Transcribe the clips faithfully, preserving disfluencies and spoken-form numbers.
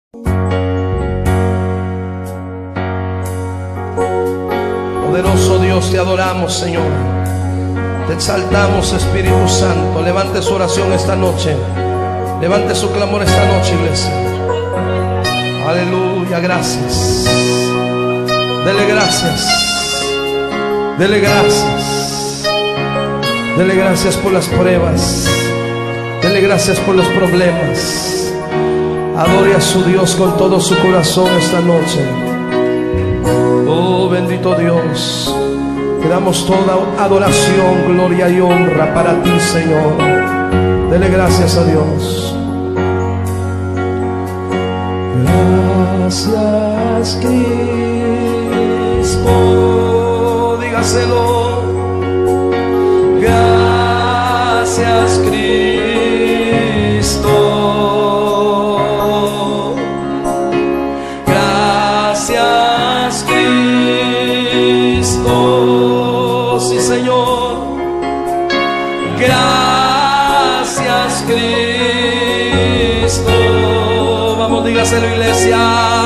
Poderoso Dios, te adoramos, Señor. Te exaltamos, Espíritu Santo. Levante su oración esta noche. Levante su clamor esta noche, iglesia. Aleluya, gracias. Dele gracias. Dele gracias. Dele gracias por las pruebas. Dele gracias por los problemas. Adore a su Dios con todo su corazón esta noche. Oh, bendito Dios, te damos toda adoración, gloria y honra para ti, Señor. Dele gracias a Dios. Gracias, Cristo, dígaselo. Gracias, Cristo. Gracias, Cristo. Sí, Señor. Gracias, Cristo. Vamos, dígaselo, iglesia.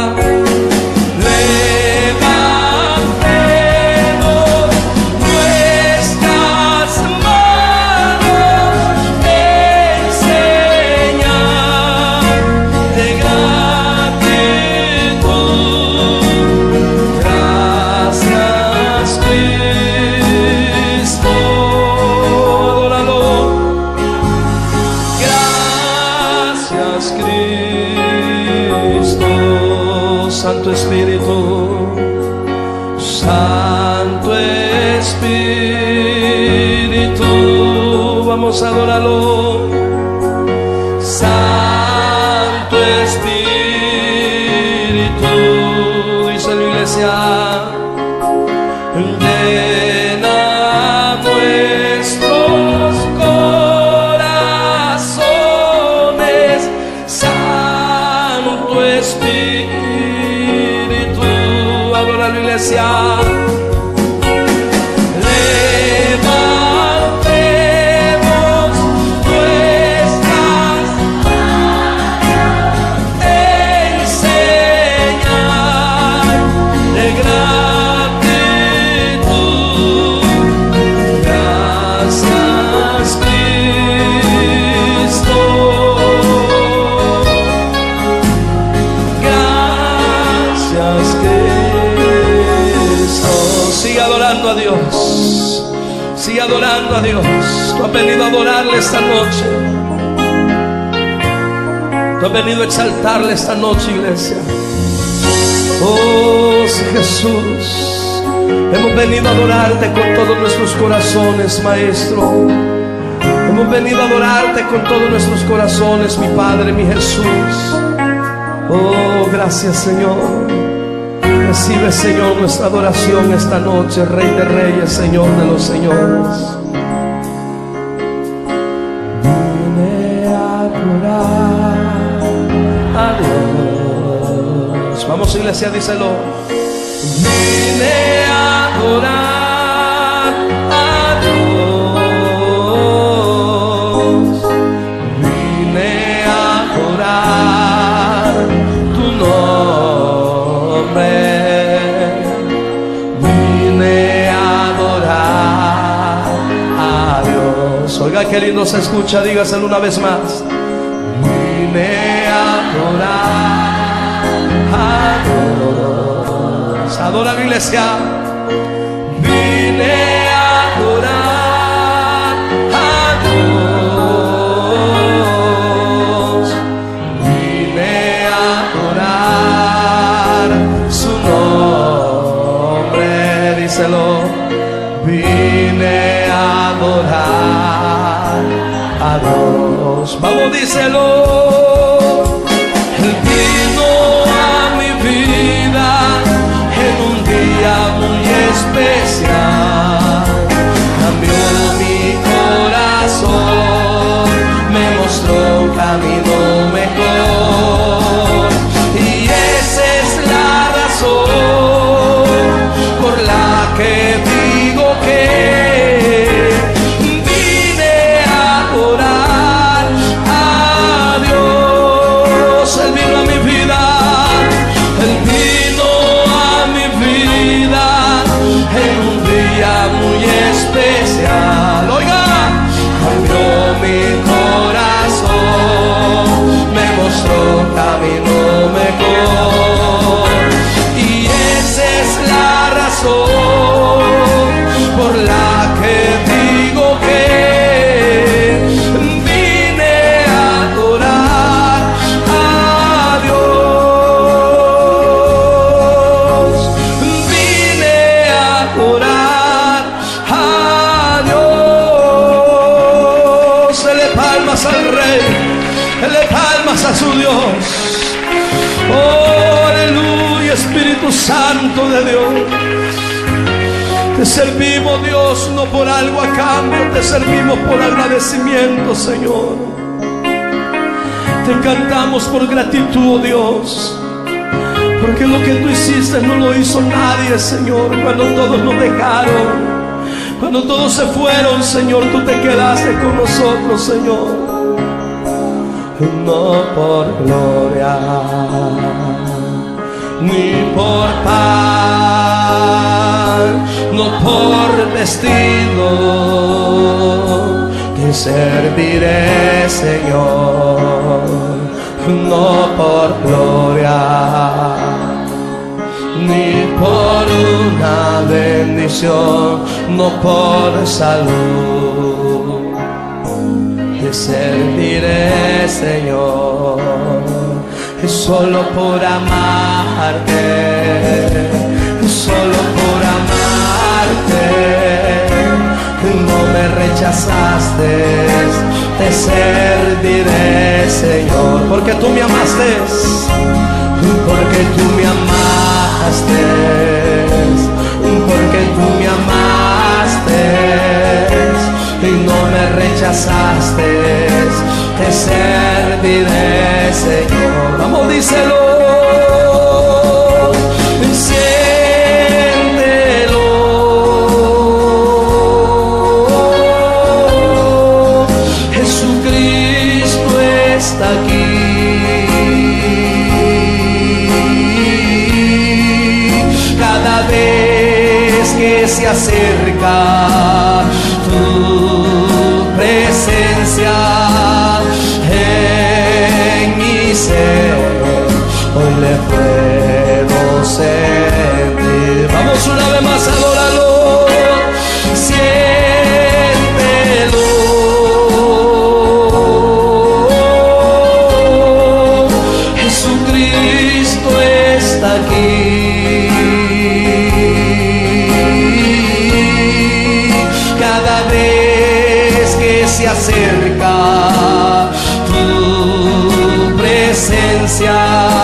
Santo Espíritu, Santo Espíritu, vamos a adorarlo. Santo Espíritu, dice la iglesia, llena nuestros corazones, Santo Espíritu. Adora la iglesia. Levantemos nuestras manos en señal de gratitud. Gracias, Cristo. Gracias, Cristo. Sigue adorando a Dios. Sigue adorando a Dios. Tú has venido a adorarle esta noche. Tú has venido a exaltarle esta noche, iglesia. Oh, sí, Jesús. Hemos venido a adorarte con todos nuestros corazones, Maestro. Hemos venido a adorarte con todos nuestros corazones, mi Padre, mi Jesús. Oh, gracias, Señor. Recibe, Señor, nuestra adoración esta noche, Rey de Reyes, Señor de los Señores. Vine a adorar a Dios. Vamos, iglesia, díselo. Vine a adorar a Dios. Vine a adorar tu nombre. Oiga, qué lindo se escucha, dígaselo una vez más. Vine a adorar a Dios. Adora la iglesia. Vine a adorar a Dios. Vine a adorar su nombre. Díselo. Vine a adorar a Dios. Vamos, díselo. Él vino a mi vida en un día muy especial. Cambió mi corazón, me mostró un camino mejor. Y esa es la razón por la que digo que Él vino a mi vida. Espíritu Santo de Dios. Te servimos, Dios, no por algo a cambio, te servimos por agradecimiento, Señor. Te cantamos por gratitud, Dios, porque lo que tú hiciste no lo hizo nadie, Señor. Cuando todos nos dejaron, cuando todos se fueron, Señor, tú te quedaste con nosotros, Señor. No por gloria ni por paz, no por vestido, te serviré, Señor. No por gloria ni por una bendición, no por salud, te serviré, Señor. Es solo por amarte, es solo por amarte, no me rechazaste, te serviré, Señor, porque tú me amaste, porque tú me amaste, porque tú me amaste y no me rechazaste, te serviré, Señor. Vamos, díselo. Siéntelo. Jesucristo está aquí. Cada vez que se acerca tu presencia en mi ser, hoy le puedo sentir. Vamos una vez más, adóralo. Siéntelo. Jesucristo está aquí. Cada vez que se acerca tu presencia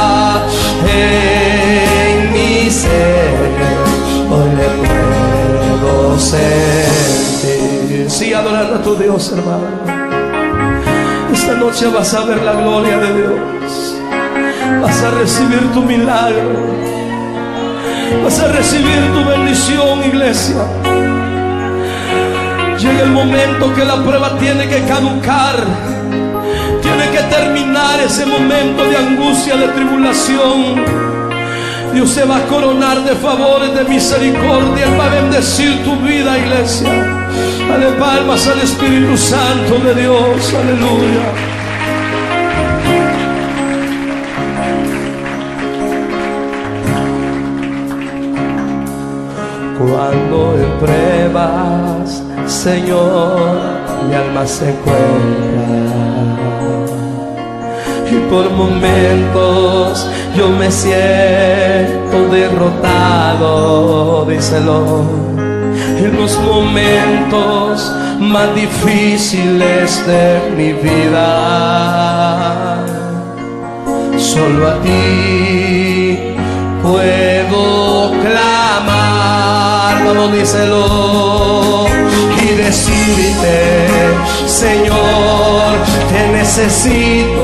en mi ser, hoy le puedo sentir. Sigue adorando a tu Dios, hermano. Esta noche vas a ver la gloria de Dios, vas a recibir tu milagro, vas a recibir tu bendición, iglesia. Llega el momento que la prueba tiene que caducar, tiene que terminar ese momento de angustia, de tribulación. Dios se va a coronar de favores, de misericordia. Él va a bendecir tu vida, iglesia. Dale palmas al Espíritu Santo de Dios. Aleluya. Cuando en pruebas, Señor, mi alma se encuentra, y por momentos yo me siento derrotado, díselo. En los momentos más difíciles de mi vida, solo a ti puedo clamar, vamos, díselo, y decirte, Señor, te necesito.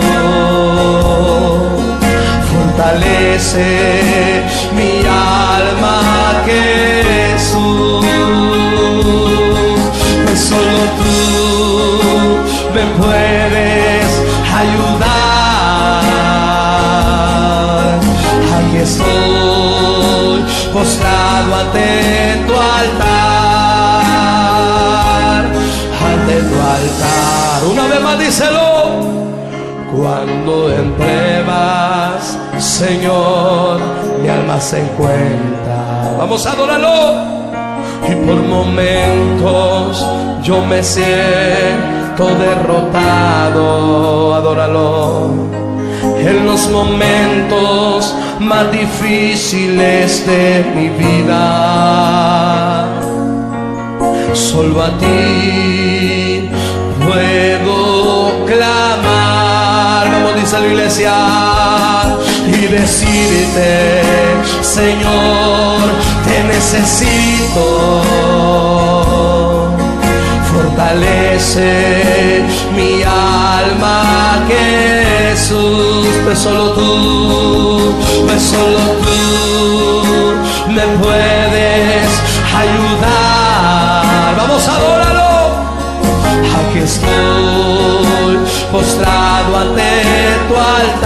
Fortalece mi alma, Jesús, pues solo tú me puedes ayudar. Aquí estoy postrado ante tu altar, ante tu altar. Una vez más, díselo. Cuando en pruebas, Señor, mi alma se encuentra, vamos a adorarlo. Y por momentos yo me siento derrotado, adóralo. En los momentos más difíciles de mi vida, solo a ti puedo clamar. Vamos, dice la iglesia, y decirte, Señor, te necesito. Fortalece mi alma, Jesús, pues solo tú, pues solo tú me puedes ayudar. Vamos, adóralo. Aquí estoy postrado ante tu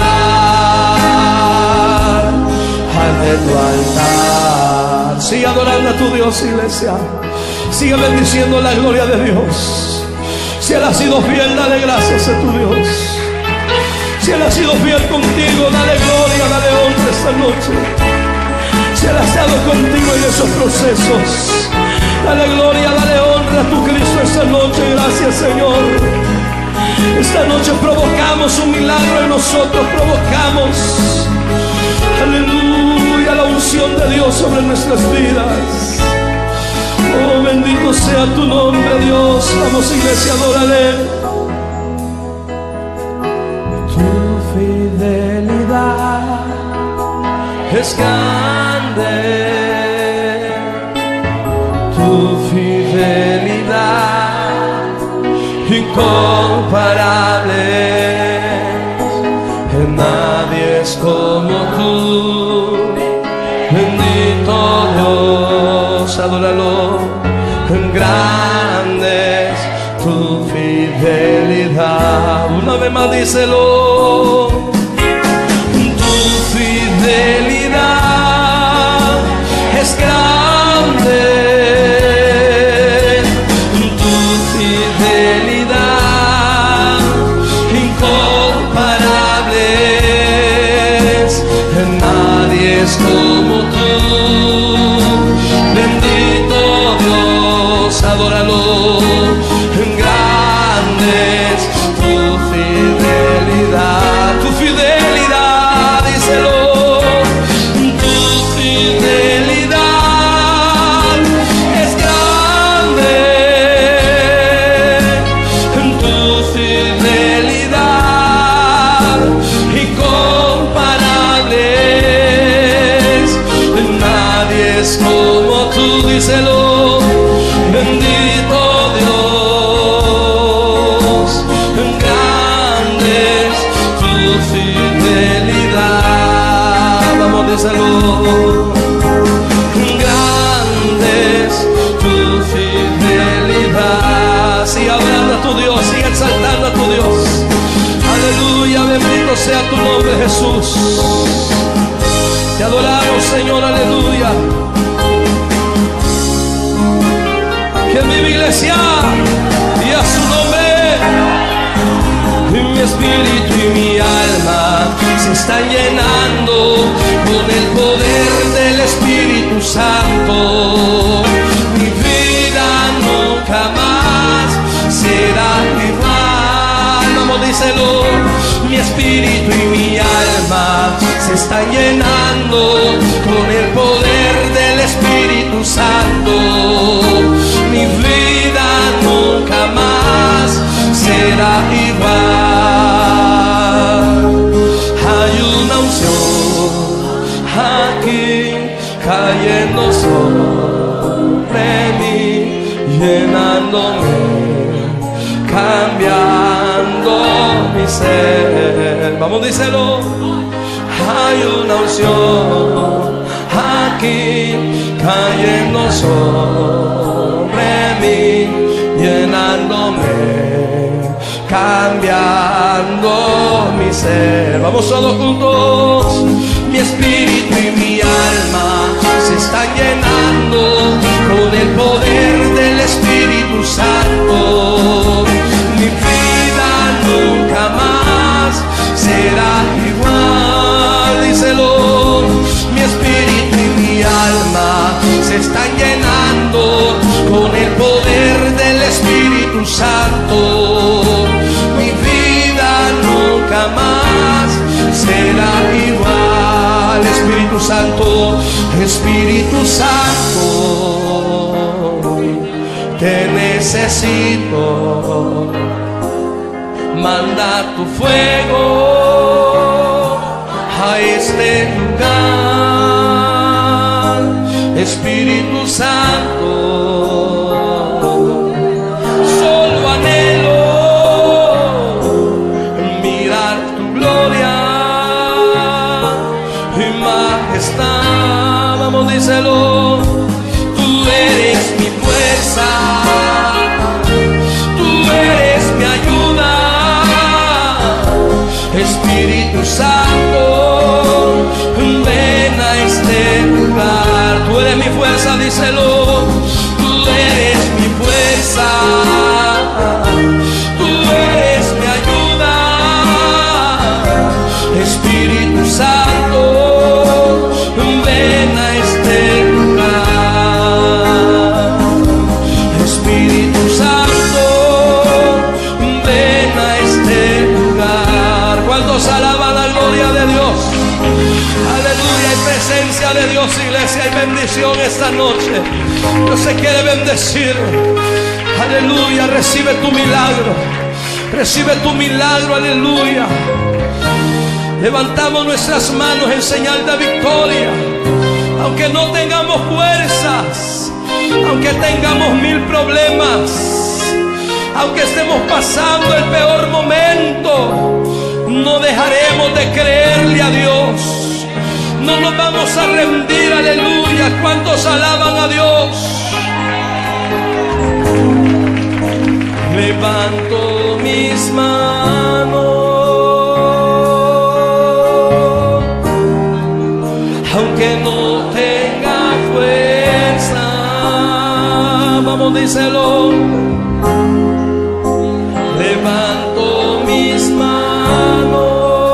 altar, ante tu altar. Sigue adorando a tu Dios, iglesia. Sigue bendiciendo la gloria de Dios. Si Él ha sido fiel, dale gracias a tu Dios. Si Él ha sido fiel contigo, dale gloria, dale honra esta noche. Si Él ha estado contigo en esos procesos, dale gloria, dale honra a tu Cristo esta noche. Gracias, Señor. Esta noche provocamos un milagro en nosotros, provocamos, aleluya, la unción de Dios sobre nuestras vidas. Oh, bendito sea tu nombre, Dios. Vamos, iglesia, adórale. Tu fidelidad es grande, tu fidelidad incomparable. Nadie es como tú, bendito Dios. Adóralo. Grande es tu fidelidad. Una vez más díselo. Tu fidelidad es grande, tu fidelidad incomparable. Nadie es como tú, bendito Dios. Adóralo. Grande es tu fidelidad, tu fidelidad, díselo. Tu fidelidad es grande, tu fidelidad incomparable. Nadie es como tú, díselo. Bendito Dios, grande es tu fidelidad. Vamos, díselo. Grande es tu fidelidad. Sigue adorando a tu Dios, sigue exaltando a tu Dios. Aleluya, bendito sea tu nombre, Jesús. Te adoramos, Señor, aleluya. Que mi iglesia y a su nombre, y mi espíritu y mi alma se están llenando con el poder del Espíritu Santo. Mi vida nunca más será igual. Vamos, díselo. Mi espíritu y mi alma se están llenando con el poder del Espíritu Santo. Mi vida nunca más será igual. Hay una unción aquí cayendo sobre mí, llenándome, cambiando mi ser. Vamos, díselo. Hay una unción aquí cayendo sobre mí, llenándome, cambiando mi ser. Vamos todos juntos. Mi espíritu y mi alma se están llenando con el poder del Espíritu Santo. Mi vida nunca más será igual. Díselo. Mi espíritu y mi alma se están llenando con el poder del Espíritu Santo. Mi vida nunca más será igual. Espíritu Santo, Espíritu Santo, te necesito. Manda tu fuego a este lugar. Espíritu Santo. Solo anhelo mirar tu gloria y majestad. Vamos, díselo. Tú eres mi fuerza, tú eres mi ayuda, Espíritu Santo, ven a este lugar. Tú eres mi fuerza, díselo. Tú eres mi fuerza, tú eres mi ayuda, Espíritu Santo, ven a este lugar. Espíritu Santo, ven a este lugar. ¿Cuántos alaban la gloria de Dios? Aleluya, hay presencia de Dios, iglesia, hay bendición esta noche. Dios se quiere bendecir. Aleluya, recibe tu milagro, recibe tu milagro, aleluya. Levantamos nuestras manos en señal de victoria. Aunque no tengamos fuerzas, aunque tengamos mil problemas, aunque estemos pasando el peor momento, no dejaremos de creerle a Dios. No nos vamos a rendir, aleluya. ¿Cuántos alaban a Dios? Levanto mis manos, aunque no tenga fuerza. Vamos, díselo. Levanto mis manos,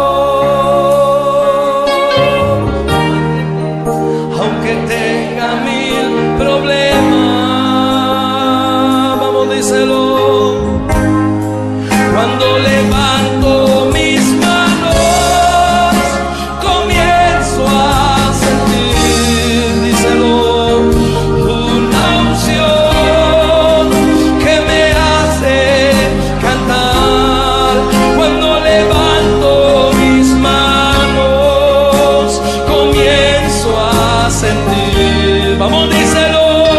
aunque tenga mil problemas. Vamos, díselo. Cuando levanto mis manos, comienzo a sentir, díselo, una unción que me hace cantar. Cuando levanto mis manos, comienzo a sentir. Vamos, díselo.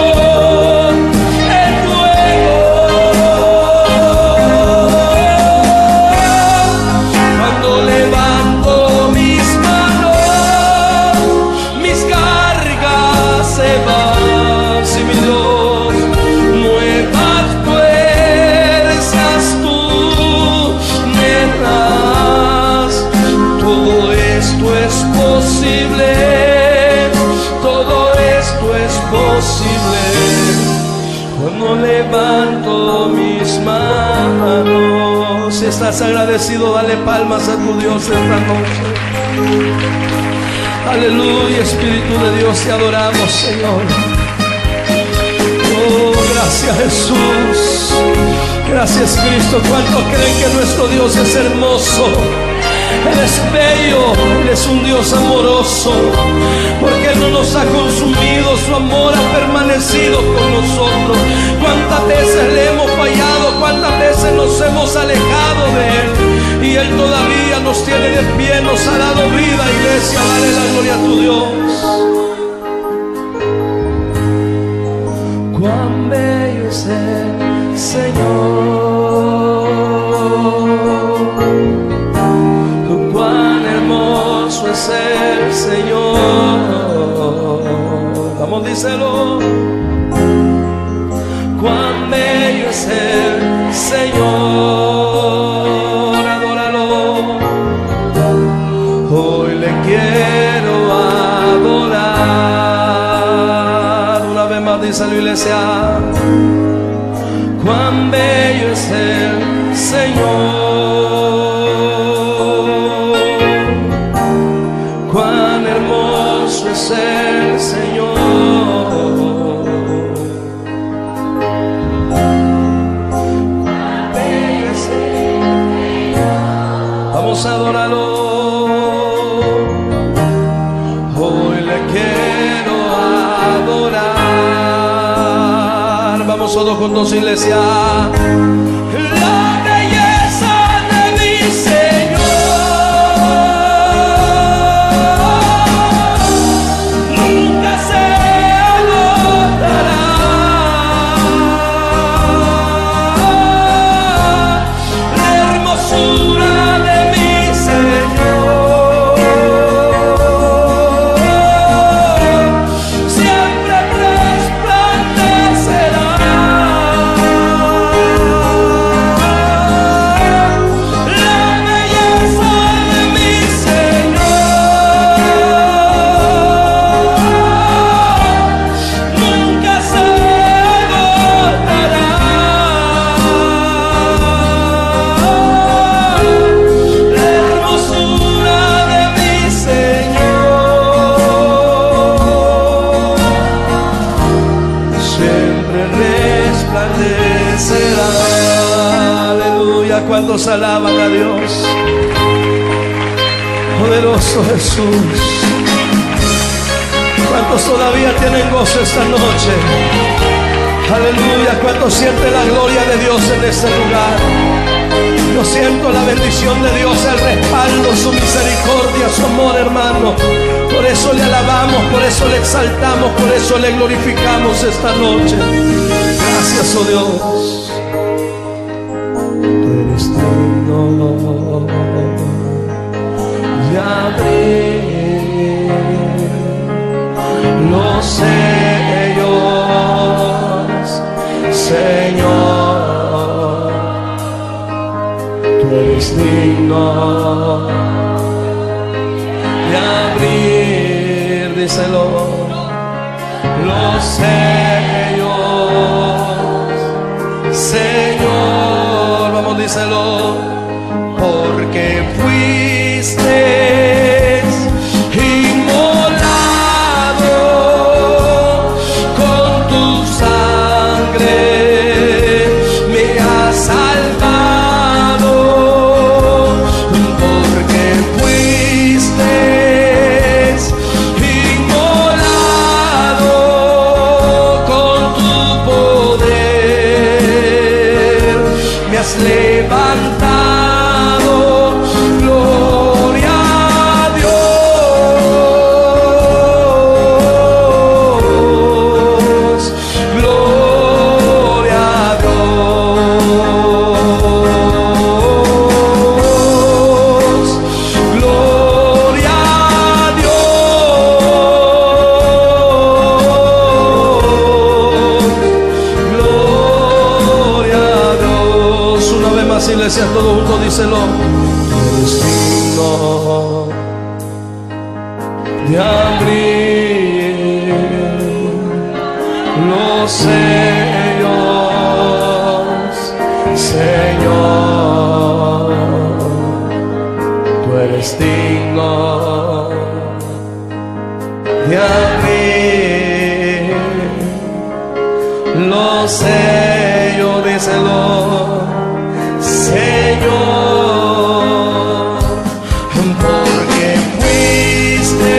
Cuando levanto mis manos. Si estás agradecido, dale palmas a tu Dios esta noche. Aleluya, Espíritu de Dios, te adoramos, Señor. Oh, gracias, Jesús. Gracias, Cristo. ¿Cuántos creen que nuestro Dios es hermoso? Él es bello, Él es un Dios amoroso, porque Él no nos ha consumido, su amor ha permanecido con nosotros. Cuántas veces le hemos fallado, cuántas veces nos hemos alejado de Él, y Él todavía nos tiene de pie, nos ha dado vida. Iglesia, dale la gloria a tu Dios. Cuán bello es el Señor, es el Señor. Vamos, díselo. Cuán bello es el Señor, adóralo. Hoy le quiero adorar. Una vez más, díselo, iglesia. Cuán bello es el Señor. Es el Señor. Vamos a adorarlo. Hoy le quiero adorar. Vamos todos juntos, iglesia. La belleza de mi Señor. Nunca se cuántos alaban a Dios. Poderoso Jesús. ¿Cuántos todavía tienen gozo esta noche? Aleluya. ¿Cuántos sienten la gloria de Dios en este lugar? Yo siento la bendición de Dios, el respaldo, su misericordia, su amor, hermano. Por eso le alabamos, por eso le exaltamos, por eso le glorificamos esta noche. Gracias, oh Dios. Tú eres digno de abrir los sellos, Señor. Tú eres digno de abrir, díselo, los sellos, Señor. Vamos, díselo. Porque fuiste inmolado con tu sangre, me has salvado. Porque fuiste inmolado con tu poder, me has levantado. Iglesia, todo junto, díselo. Eres digno de abrir los sellos, Señor. Tú eres digno de abrir los sellos, díselo, Señor, porque fuiste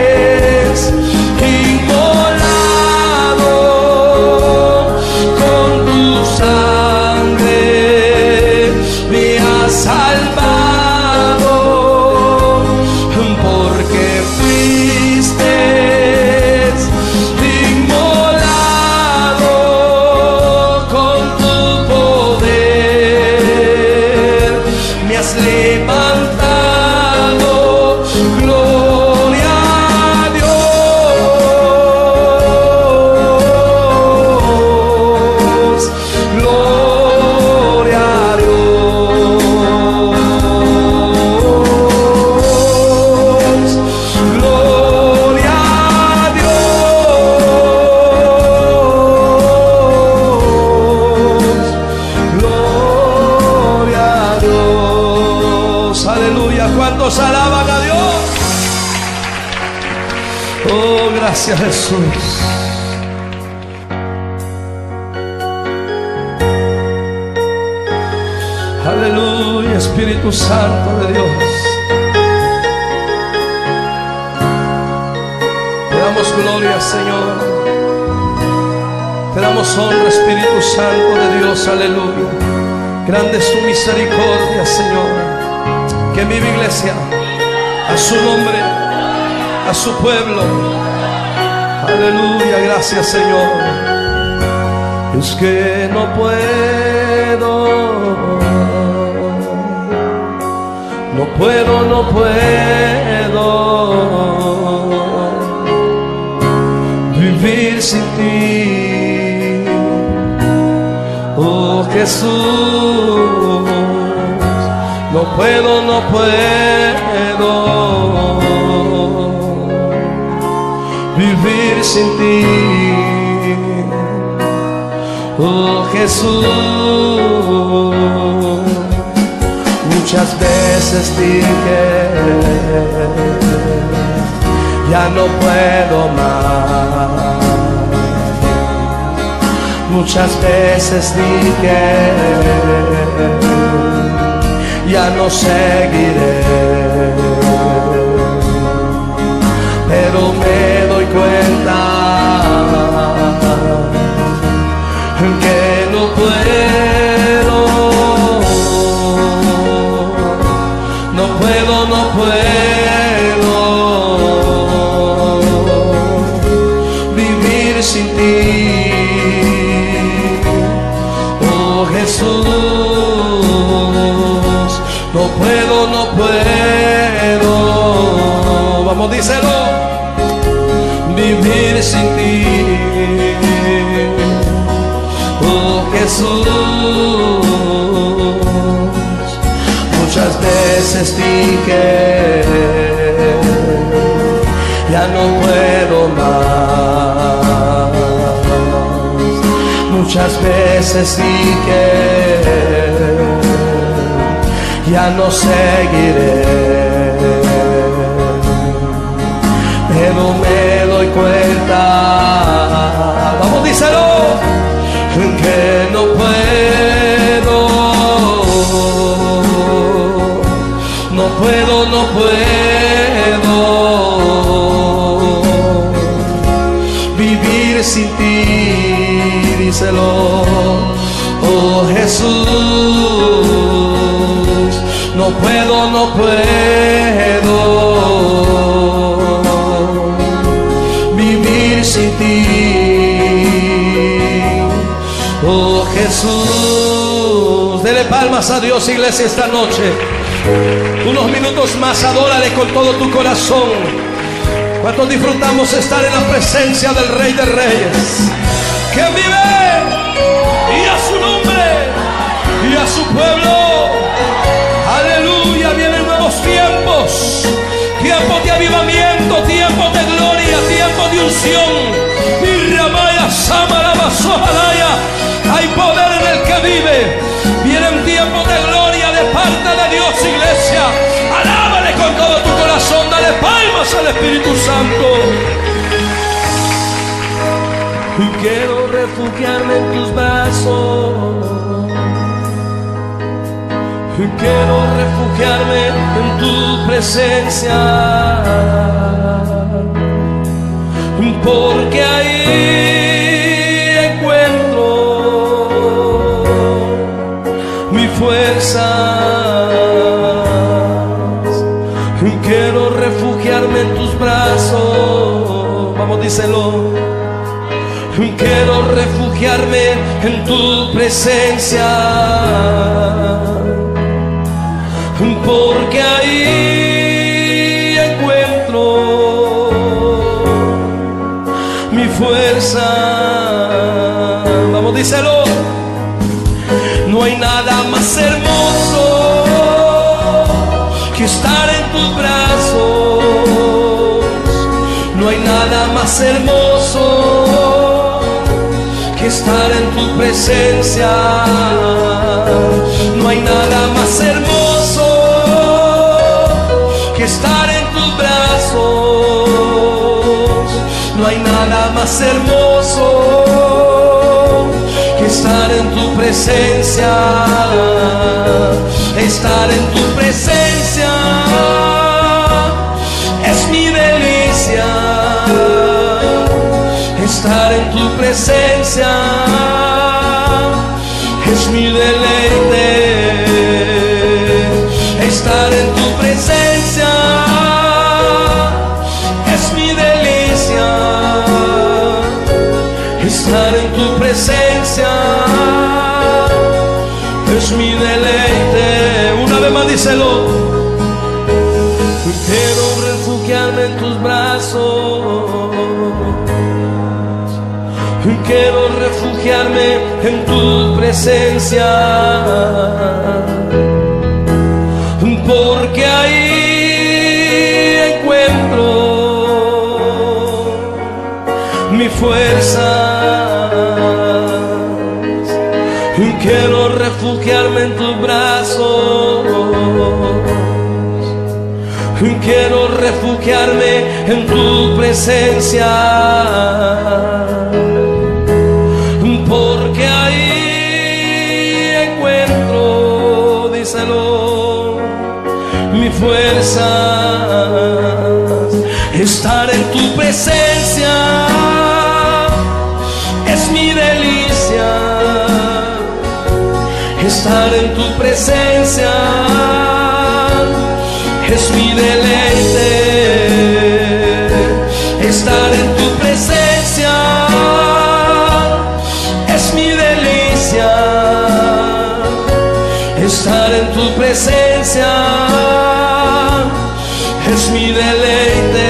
inmolado con tu sangre, me has salvado. Porque fuiste inmolado con tu poder, me has levantado. Gloria a Dios, gloria a Dios, gloria a Dios, gloria a Dios. Aleluya. ¿Cuántos alaban a Dios? Oh, gracias, Jesús. Aleluya, Espíritu Santo de Dios. Te damos gloria, Señor. Te damos honra, Espíritu Santo de Dios. Aleluya. Grande es tu misericordia, Señor. Que viva, iglesia, a su nombre, a su pueblo. Aleluya, gracias, Señor. Es que no puedo, no puedo, no puedo vivir sin ti, oh Jesús. No puedo, no puedo vivir sin ti, oh Jesús. Muchas veces dije, ya no puedo más. Muchas veces dije, ya no seguiré. Pero me doy cuenta que no puedo, no puedo, no puedo vivir sin ti, oh Jesús. No puedo, no puedo, vamos, díselo, vivir sin ti, oh Jesús. Muchas veces dije, ya no puedo más. Muchas veces dije, ya no seguiré. Pero me doy cuenta, vamos, díselo, que no puedo, no puedo, no puedo vivir sin ti, díselo, oh Jesús. No puedo, no puedo vivir sin ti, oh Jesús. Dele palmas a Dios, iglesia, esta noche. Unos minutos más, adórale con todo tu corazón. ¿Cuántos disfrutamos estar en la presencia del Rey de Reyes, que vive, y a su nombre y a su pueblo? Aleluya, vienen nuevos tiempos, tiempos de avivamiento, tiempos de gloria, tiempos de unción. Mirramaya, Samaraba, Sojalaya. Hay poder en el que vive. Vienen tiempos de gloria de parte de Dios, iglesia. Alábale con todo tu corazón, dale palmas al Espíritu Santo. Quiero refugiarme en tus brazos, quiero refugiarme en tu presencia, porque ahí encuentro mi fuerza. Quiero refugiarme en tus brazos, vamos, díselo. Quiero refugiarme en tu presencia, porque ahí encuentro mi fuerza. Vamos, díselo. No hay nada más hermoso que estar en tus brazos. No hay nada más hermoso que estar en tu presencia. No hay nada más hermoso que estar en tus brazos. No hay nada más hermoso que estar en tu presencia. Estar en tu presencia es mi delicia. Estar en tu presencia es mi deleite. Estar en tu presencia es mi delicia. Estar en tu presencia es mi deleite. Una vez más, díselo. Quiero refugiarme en tus brazos. Quiero refugiarme en tu presencia, porque ahí encuentro mi fuerza. Quiero refugiarme en tus brazos. Quiero refugiarme en tu presencia, porque ahí encuentro, díselo, promesas. Estar en tu presencia es mi delicia. Estar en tu presencia es mi deleite. Estar en tu presencia es mi delicia. Estar en tu presencia es mi deleite.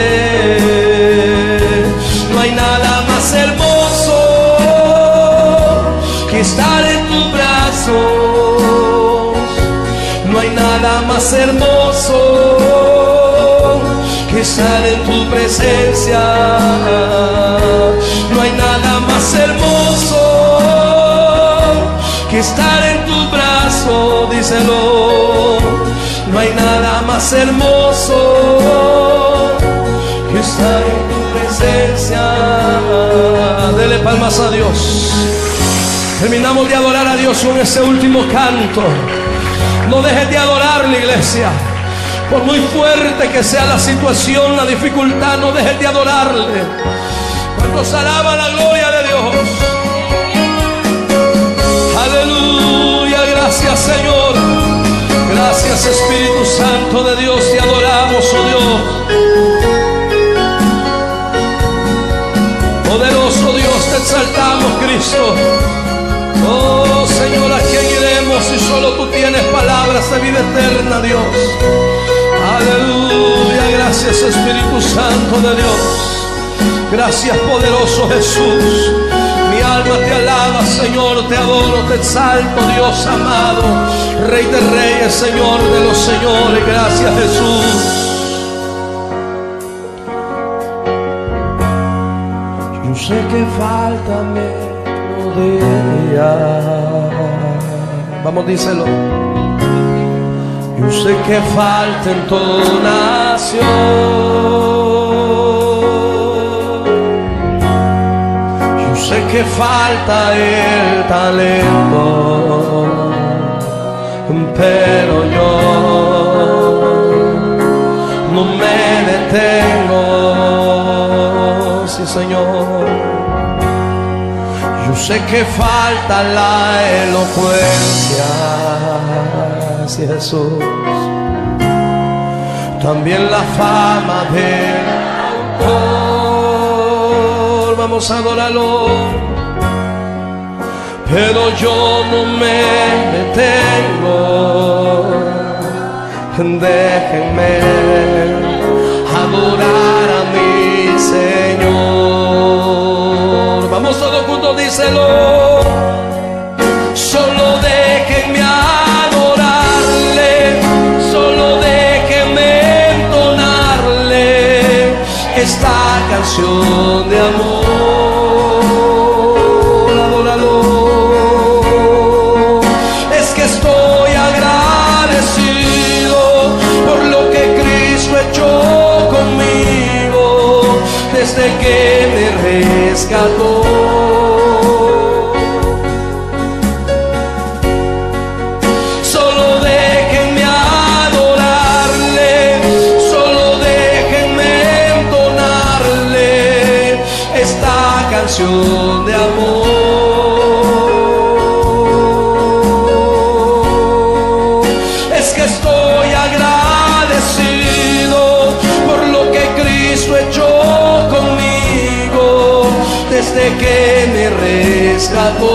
No hay nada más hermoso que estar en tus brazos. No hay nada más hermoso que estar en tu presencia. No hay nada más hermoso que estar en tu brazo, díselo. No hay nada más hermoso que estar en tu presencia. Dele palmas a Dios. Terminamos de adorar a Dios con ese último canto. No dejes de adorar, la iglesia. Por muy fuerte que sea la situación, la dificultad, no dejes de adorarle. ¿Cuántos alaban la gloria de Dios? Aleluya, gracias Señor. Gracias Espíritu Santo de Dios, te adoramos, oh Dios. Poderoso Dios, te exaltamos, Cristo. Oh Señor, ¿a quién iremos si solo tú tienes palabras de vida eterna, Dios? Aleluya, gracias Espíritu Santo de Dios. Gracias poderoso Jesús. Mi alma te alaba, Señor, te adoro, te exalto, Dios amado, Rey de reyes, Señor de los señores. Gracias Jesús. Yo sé que falta melodía. Vamos, díselo. Yo sé que falta entonación. Yo sé que falta el talento, pero yo no me detengo. Sí, Señor. Yo sé que falta la elocuencia, sí, Jesús. También la fama del autor. Vamos a adorarlo. Pero yo no me detengo. Déjenme adorar a mi Señor. Vamos todos juntos, díselo. Solo déjenme adorarle, solo déjenme entonarle esta canción de amor. Adóralo. Es que estoy agradecido por lo que Cristo echó conmigo desde que me rescató. Solo déjenme adorarle, solo déjenme entonarle esta canción de amor. Es que estoy agradecido por lo que Cristo echó conmigo desde que me rescató.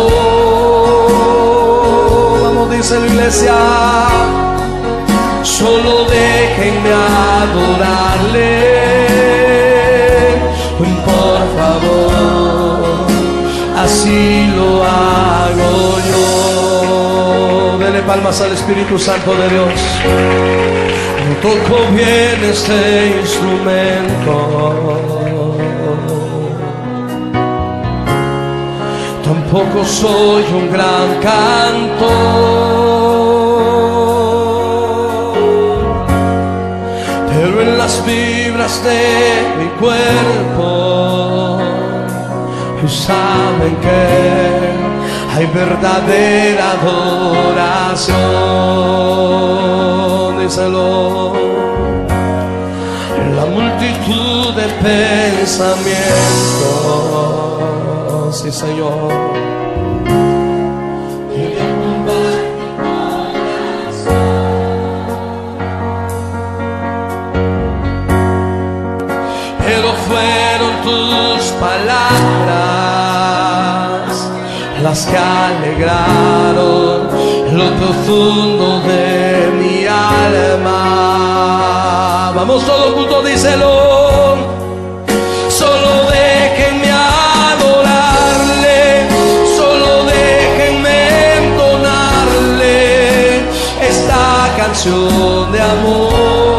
Vamos, dice la iglesia. Solo déjenme adorarle, por favor, así lo hago yo. Dele palmas al Espíritu Santo de Dios. No toco bien este instrumento, tampoco soy un gran cantor, pero en las vibras de mi cuerpo saben que hay verdadera adoración. Díselo. la multitud de pensamientos. Sí, Señor. Pero fueron tus palabras las que alegraron lo profundo de mi alma. Vamos todos juntos, díselo. Solo déjenme adorarle, solo déjenme entonarle esta canción de amor.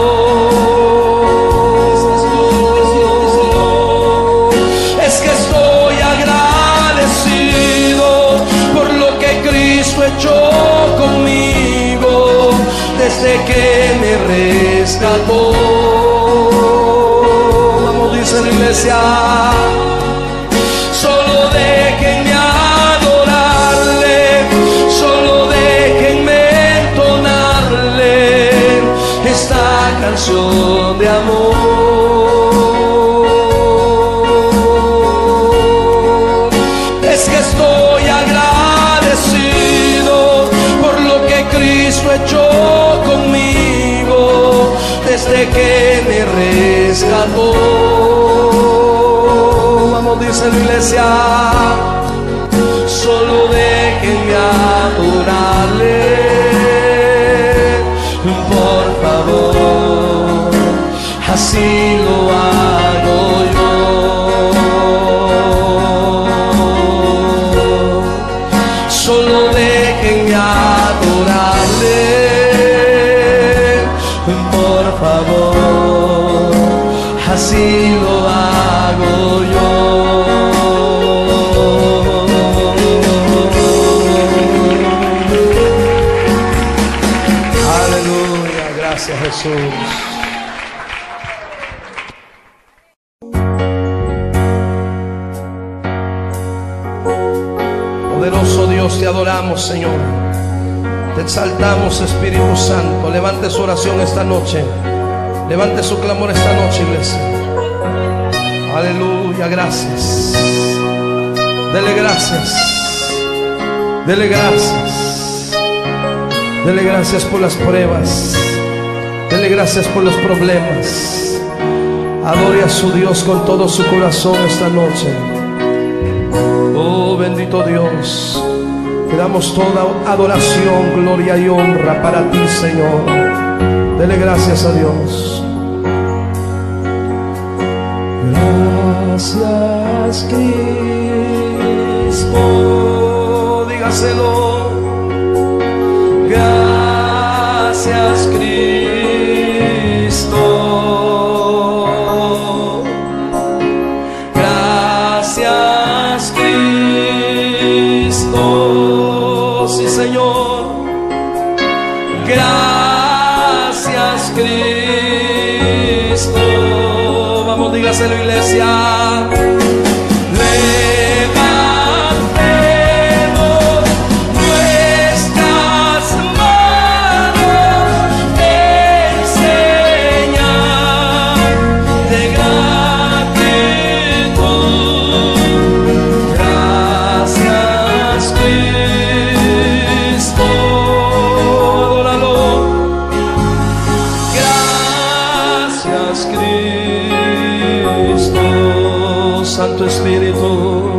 Es que estoy agradecido por lo que Cristo echó conmigo desde que me rescató. Vamos, dice la iglesia. Solo déjenme adorarle, solo déjenme entonarle esta canción de amor. Es que estoy agradecido por lo que Cristo echó conmigo desde que me rescató. Vamos, dice la iglesia. Solo déjenme adorarle, por favor, así lo hago yo. Solo déjenme adorarle, por favor, así lo hago yo. Aleluya, gracias Jesús. Poderoso Dios, te adoramos, Señor. Te exaltamos, Espíritu Santo. Levante su oración esta noche. Levante su clamor esta noche, iglesia. Aleluya, gracias. Dele gracias. Dele gracias. Dele gracias por las pruebas. Dele gracias por los problemas. Adore a su Dios con todo su corazón esta noche. Oh, bendito Dios. Te damos toda adoración, gloria y honra para ti, Señor. Dele gracias a Dios. Gracias, Cristo. Dígaselo. Gracias, Cristo. Gracias, Cristo. Sí, Señor. Gracias, Cristo. Vamos, dígaselo, iglesia. Levantemos nuestras manos en señal de gratitud. Gracias, Cristo. Adóralo. Gracias, Cristo. Santo Espíritu,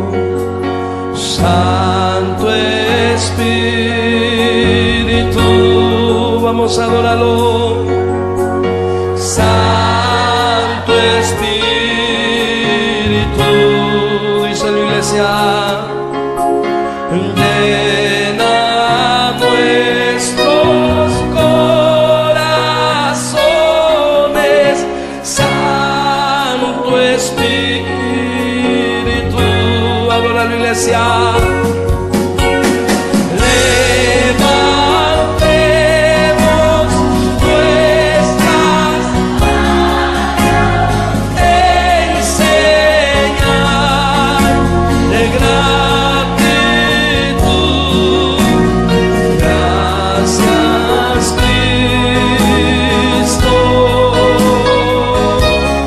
Santo Espíritu, vamos a adorarlo. Santo Espíritu, dice la iglesia, llena nuestros corazones, Santo Espíritu. Adora la iglesia. Levantemos nuestras manos en señal de gratitud. Gracias, Cristo.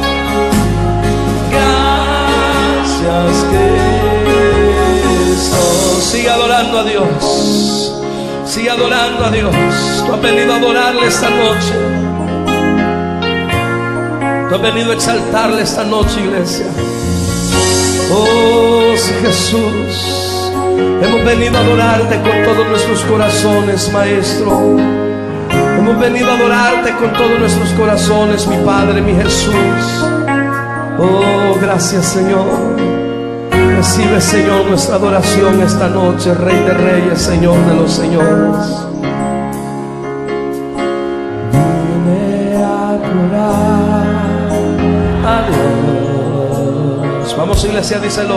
adorando a Dios. Sigue adorando a Dios. Tú has venido a adorarle esta noche. Tú has venido a exaltarle esta noche, iglesia. Oh Jesús, hemos venido a adorarte con todos nuestros corazones, Maestro. Hemos venido a adorarte con todos nuestros corazones, mi Padre, mi Jesús. Oh, gracias, Señor. Recibe, Señor, nuestra adoración esta noche, Rey de Reyes, Señor de los Señores. Vine a adorar a Dios. Vamos, iglesia, díselo.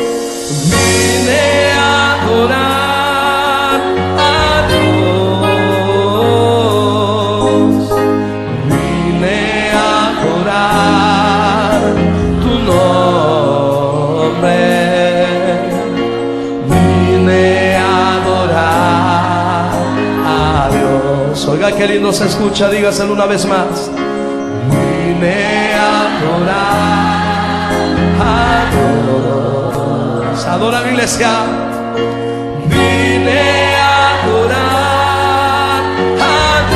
Vine a adorar a Dios. Vine a adorar tu nombre. Vine a adorar a Dios. Oiga, qué lindo se escucha, dígaselo una vez más. Vine a adorar a Dios. Adora la iglesia. Vine a adorar a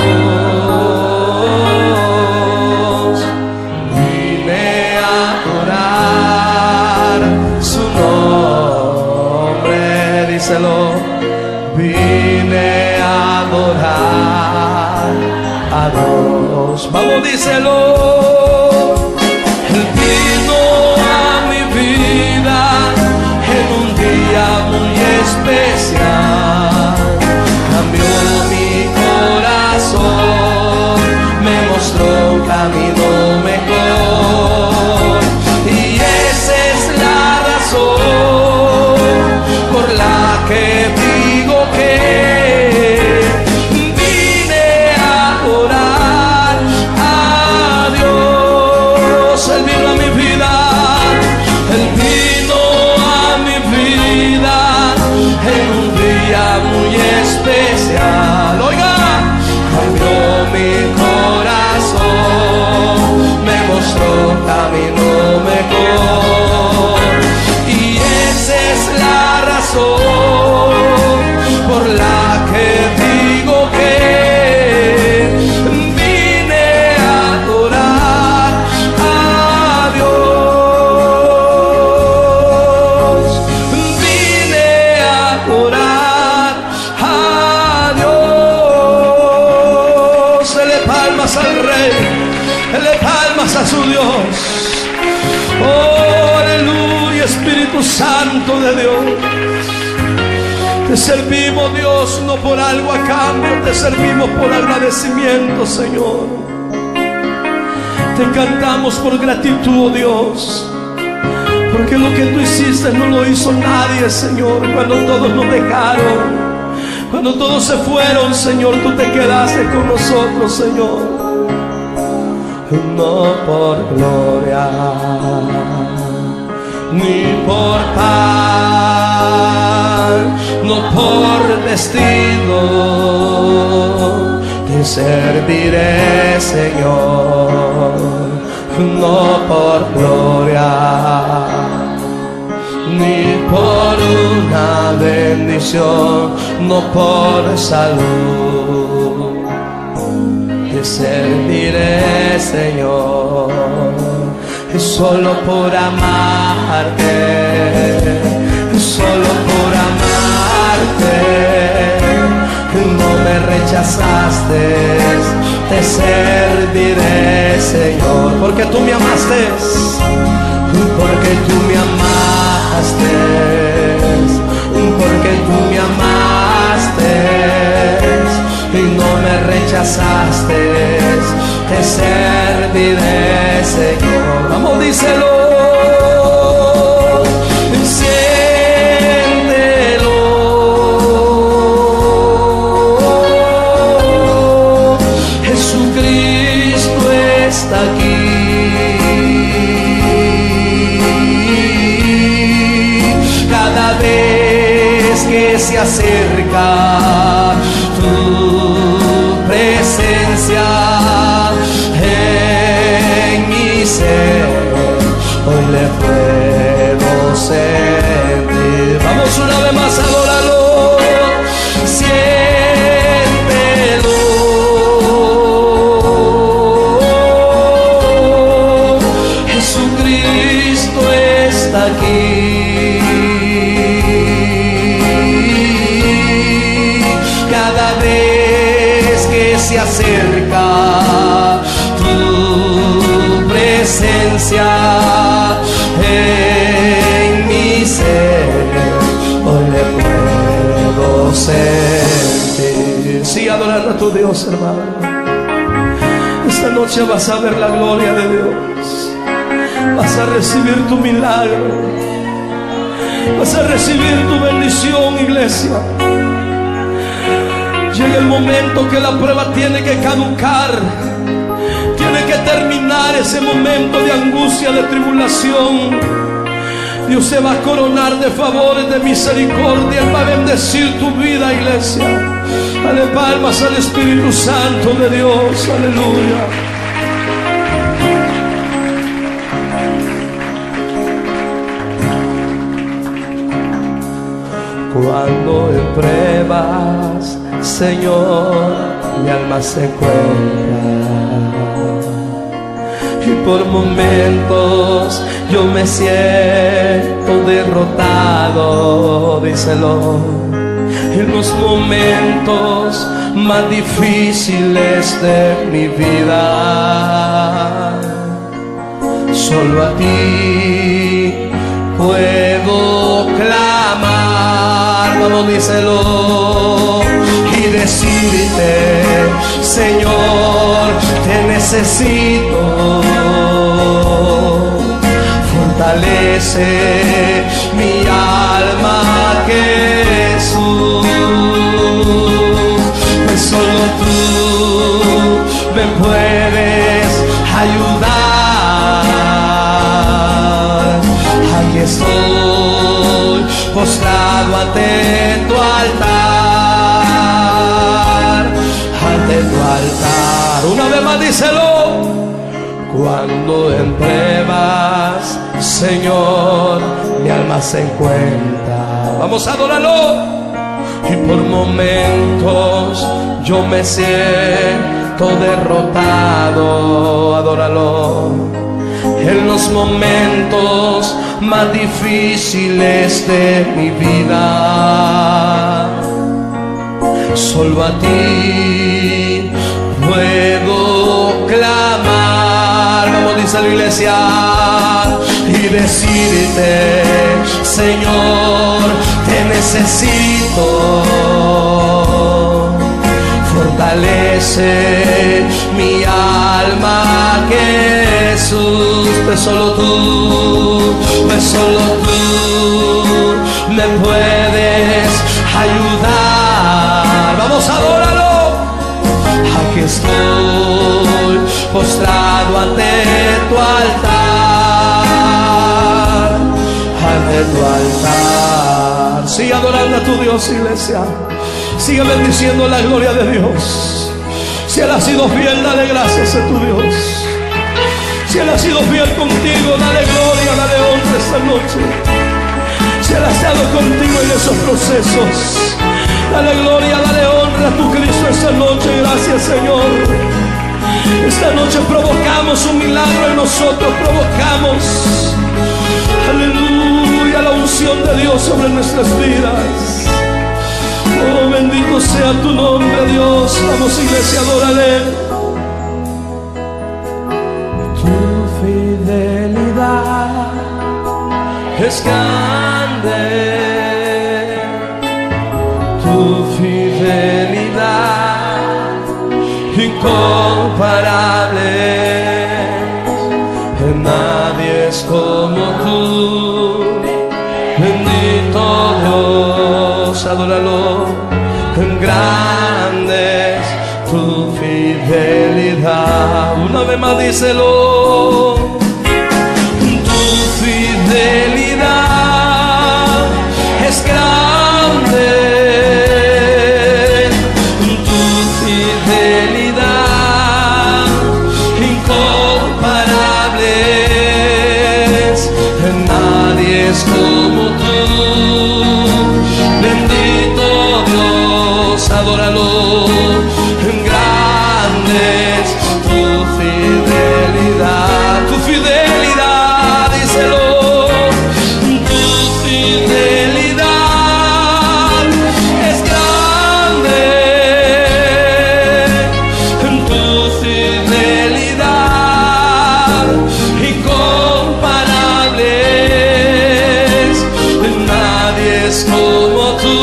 Dios. Vine a adorar su nombre. Díselo. Vine a adorar a Dios. Vamos, díselo. Él vino a mi vida en un día muy especial. Cambió mi corazón, me mostró un camino mejor. Y esa es la razón por la que digo que vine a adorar a Dios. Él vino a mi vida, Él vino a mi vida en un día muy especial. Oiga, cambió mi corazón, me mostró un camino mejor. Y esa es la razón por la que digo que vine a adorar a Dios. Vine a adorar a Dios. Dele palmas al Rey, dele palmas a su Dios. Oh, aleluya, Espíritu Santo de Dios. Te servimos, Dios, no por algo a cambio, te servimos por agradecimiento, Señor. Te cantamos por gratitud, oh Dios, porque lo que tú hiciste no lo hizo nadie, Señor. Cuando todos nos dejaron, cuando todos se fueron, Señor, tú te quedaste con nosotros, Señor. No por gloria ni por pan, no por destino, te serviré, Señor. No por gloria ni por una bendición, no por salud, te serviré, Señor. Es solo por amarte, solo por amarte, no me rechazaste, te serviré, Señor, porque tú me amaste, porque tú me amaste, porque tú me amaste y no me rechazaste, te serviré, Señor. Vamos, díselo. Siéntelo. Jesucristo está aquí. Cada vez que se acerca tu presencia en mi ser, hoy le puedo sentir. Vamos una vez más a adorarlo. está aquí. Cada vez que se acerca tu presencia en mi ser, hoy le puedo sentir. Sigue adorando a tu Dios, hermano. Esta noche vas a ver la gloria de Dios. Vas a recibir tu milagro. Vas a recibir tu bendición, iglesia. Llega el momento que la prueba tiene que caducar. Tiene que terminar ese momento de angustia, de tribulación. Dios se va a coronar de favores, de misericordia. Él va a bendecir tu vida, iglesia. Dale palmas al Espíritu Santo de Dios. Aleluya. Cuando en pruebas, Señor, mi alma se encuentra, y por momentos yo me siento derrotado, díselo. En los momentos más difíciles de mi vida, solo a ti puedo clamar, vamos, díselo, y decirte, Señor, te necesito. Fortalece mi alma, Jesús, pues solo tú me puedes ayudar. Aquí estoy postrado ante tu altar, ante tu altar. Una vez más díselo. Cuando en pruebas, Señor, mi alma se encuentra, vamos a adorarlo. Y por momentos yo me siento derrotado, adóralo. En los momentos más difíciles de mi vida, solo a ti puedo clamar, vamos, dice la iglesia, y decirte, Señor, te necesito. Fortalece mi alma, Jesús, pues solo tú, pues solo tú me puedes ayudar. Vamos, adóralo. Aquí estoy postrado ante tu altar, ante tu altar. Sigue adorando a tu Dios, iglesia. Sigue bendiciendo la gloria de Dios. Si Él ha sido fiel, dale gracias a tu Dios. Si Él ha sido fiel contigo, dale gloria, dale honra esta noche. Si Él ha estado contigo en esos procesos, dale gloria, dale honra a tu Cristo esta noche. Gracias, Señor. Esta noche provocamos un milagro en nosotros, provocamos, aleluya, la unción de Dios sobre nuestras vidas. Oh, bendito sea tu nombre, Dios. Vamos, iglesia, adórale. Tu fidelidad es grande, tu fidelidad incomparable. Nadie es como tú, bendito Dios, adóralo. Grande es tu fidelidad. Una vez más díselo. Tu fidelidad es grande, tu fidelidad incomparable. Nadie es como tú, bendito Dios, adóralo. Grande es tu fidelidad, tu fidelidad, díselo.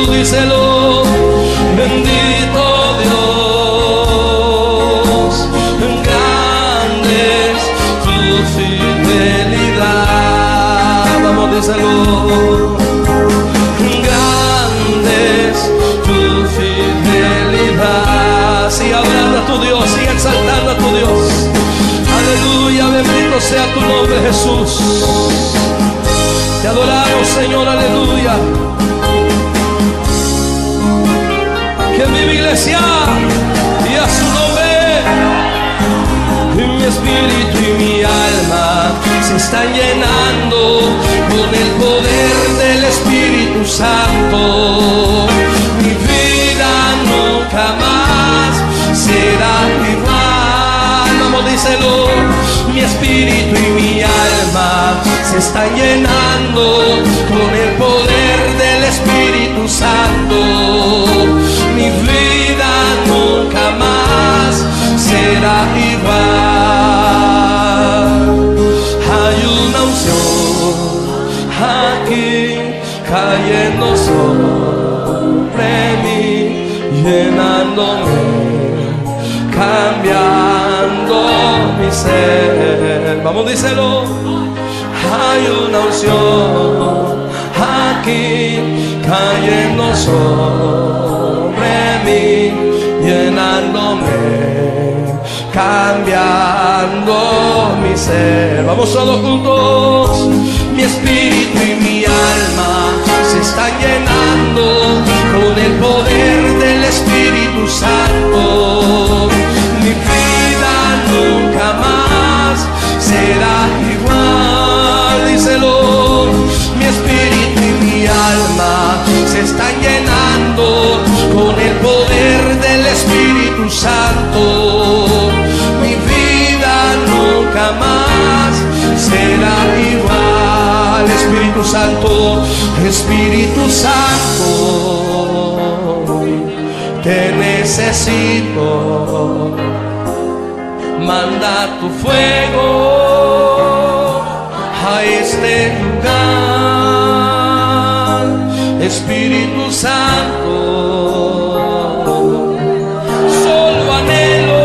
díselo. Bendito Dios, grande es tu fidelidad. Vamos, díselo. Grande es tu fidelidad. Sigue hablando a tu Dios, sigue exaltando a tu Dios. Aleluya, bendito sea tu nombre, Jesús. Te adoramos, Señor, aleluya. Que mi iglesia y a su nombre, y mi espíritu y mi alma se están llenando con el poder del Espíritu Santo. Mi vida nunca más será igual. Vamos, díselo. Mi espíritu y mi alma se están llenando con el poder del Espíritu Santo. Mi vida nunca más será igual. Hay una unción aquí cayendo sobre mí, llenándome, cambiando mi ser. Vamos, díselo. Hay una unción aquí cayendo sobre mí, llenándome, cambiando mi ser. Vamos todos juntos. Mi espíritu y mi alma se están llenando con el poder del Espíritu Santo. Mi vida nunca más será igual. Díselo. Mi espíritu y mi alma se están llenando con el poder del Espíritu Santo. Mi vida nunca más será igual. Espíritu Santo, Espíritu Santo, te necesito. Manda tu fuego a este lugar, Espíritu Santo. Solo anhelo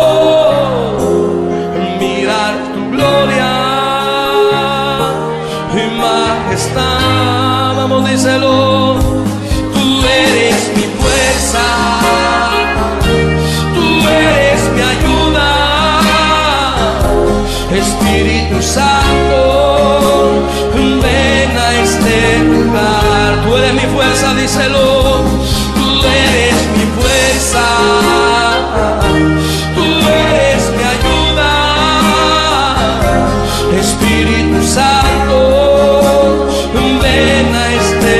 mirar tu gloria y majestad. Vamos, díselo. Tú eres mi fuerza, tú eres mi ayuda, Espíritu Santo, ven a este lugar. Tú eres mi fuerza, díselo. Tú eres mi fuerza, tú eres mi ayuda, Espíritu Santo, ven a este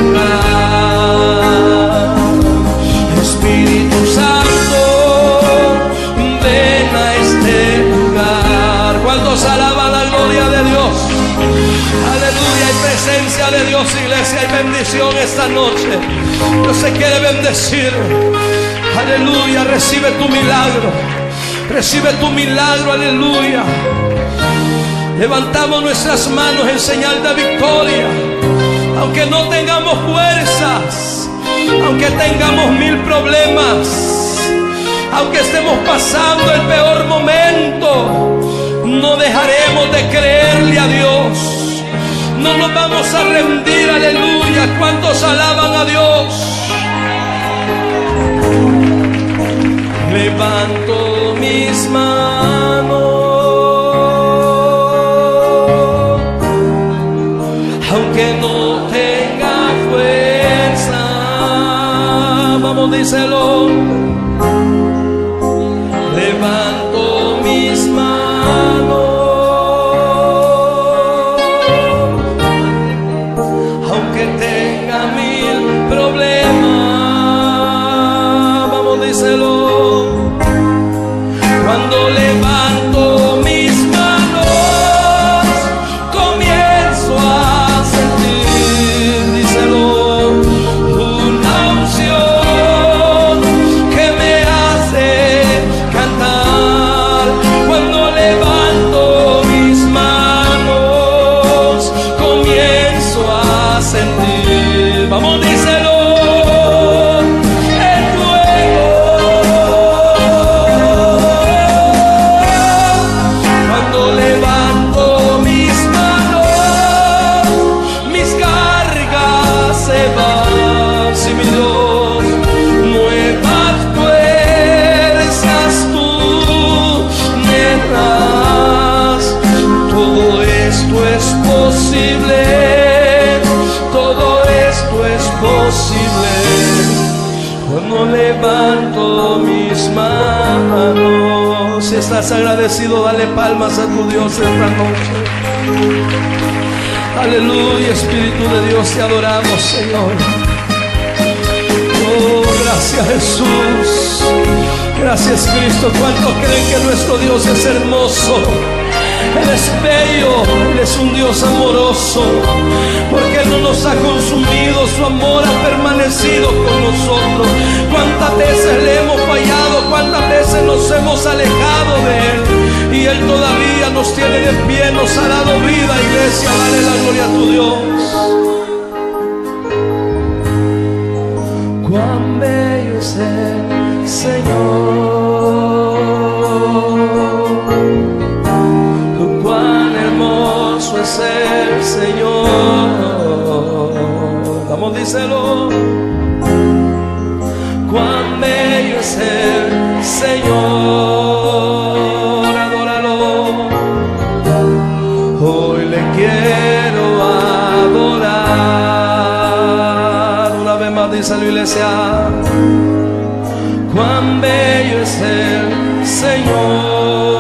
lugar. Espíritu Santo, ven a este lugar. ¿Cuántos alaban la gloria de Dios? Aleluya, hay presencia de Dios, iglesia, hay bendición esta noche. Dios se quiere bendecir. Aleluya, recibe tu milagro, recibe tu milagro, aleluya. Levantamos nuestras manos en señal de victoria. Aunque no tengamos fuerzas, aunque tengamos mil problemas, aunque estemos pasando el peor momento, no dejaremos de creerle a Dios. No nos vamos a rendir, aleluya. ¿Cuántos alaban a Dios? Levanto mis manos, aunque no tenga fuerza. Vamos, díselo. Levanto mis manos, aunque tenga mil problemas. Vamos, díselo. Cuando levanto mis manos, comienzo a sentir, díselo, una unción que cuando levanto mis manos. Si estás agradecido, dale palmas a tu Dios esta noche. Aleluya, Espíritu de Dios, te adoramos, Señor. Oh, gracias, Jesús. Gracias, Cristo. ¿Cuántos creen que nuestro Dios es hermoso? Él es bello, Él es un Dios amoroso, porque Él no nos ha consumido, su amor ha permanecido con nosotros. Cuántas veces le hemos fallado, cuántas veces nos hemos alejado de Él, y Él todavía nos tiene de pie, nos ha dado vida. Iglesia, dale la gloria a tu Dios. Cuán bello es el Señor, es el Señor. Vamos, díselo. Cuán bello es el Señor, adóralo. Hoy le quiero adorar. Una vez más, díselo, iglesia. Cuán bello es el Señor.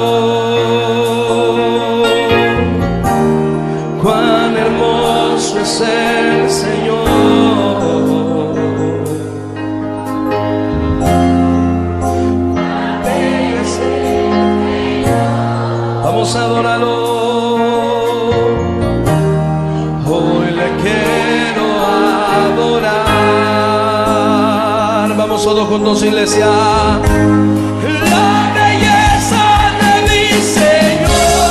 Cuán hermoso es el Señor. Cuán bello es el Señor. Vamos a adorarlo. Hoy le quiero adorar. Vamos todos juntos, iglesia. La belleza de mi Señor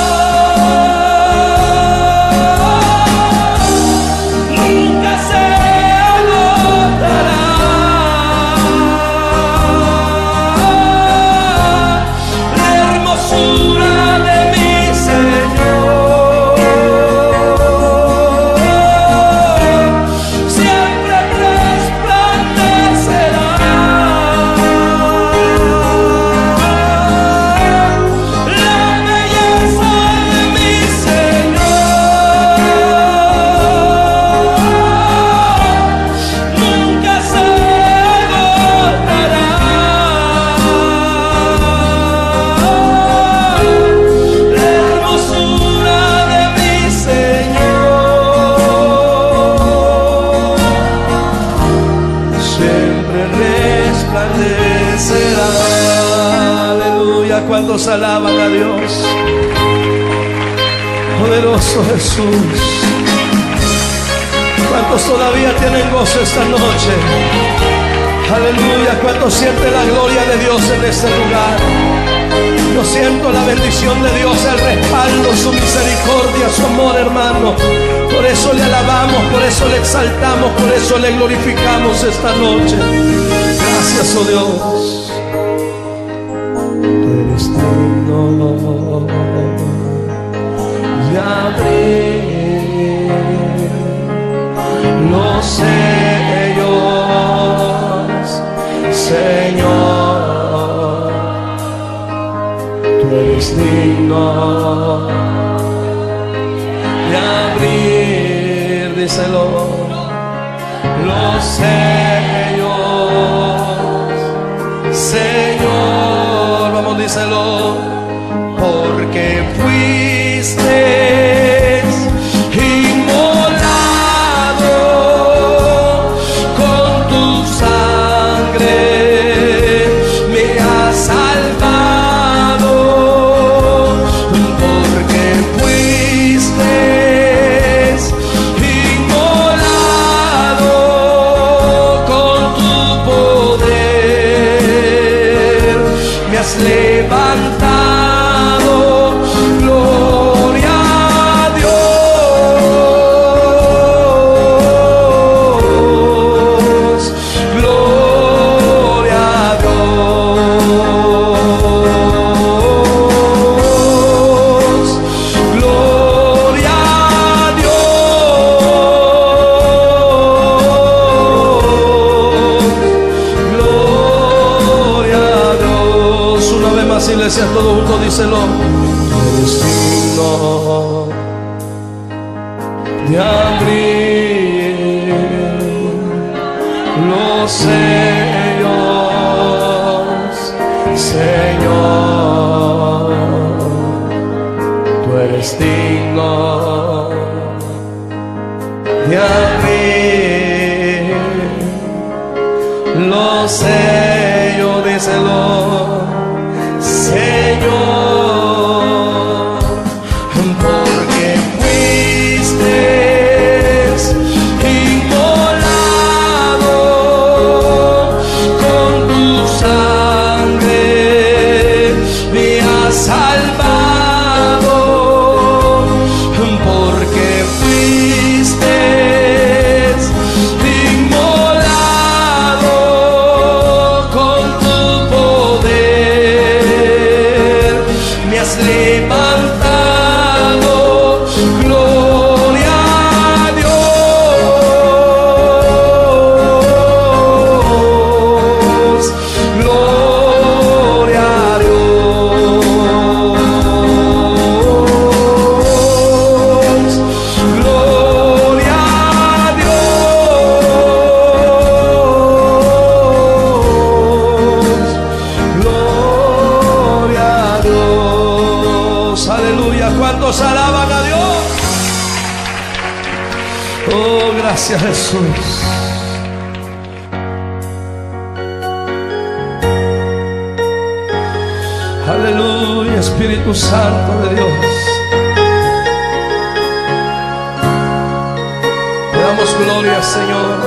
cuántos alaban a Dios. Poderoso Jesús. Cuántos todavía tienen gozo esta noche. Aleluya. Cuántos sienten la gloria de Dios en este lugar. Yo siento la bendición de Dios, el respaldo, su misericordia, su amor, hermano. Por eso le alabamos, por eso le exaltamos, por eso le glorificamos esta noche. Gracias, oh Dios. Digno de abrir los sellos, Señor. Tú eres digno de abrir, díselo, los sellos, Señor. Vamos, díselo. Porque fuiste inmolado con tu sangre, me has salvado. Porque fuiste inmolado con tu poder, me has levantado. Iglesia, todo junto, díselo. Eres digno de abrir los sellos, Señor, tú eres digno de abrir los sellos, díselo, Señor, porque fuiste inmolado con tu sangre, me has salvado, porque fuiste inmolado con tu poder, me has levantado. Gloria a Dios, gloria a Dios, gloria a Dios, gloria a Dios, aleluya. ¿Cuántos alaban a Dios? Oh, gracias Jesús. Aleluya, Espíritu Santo de Dios. Te damos gloria, Señor.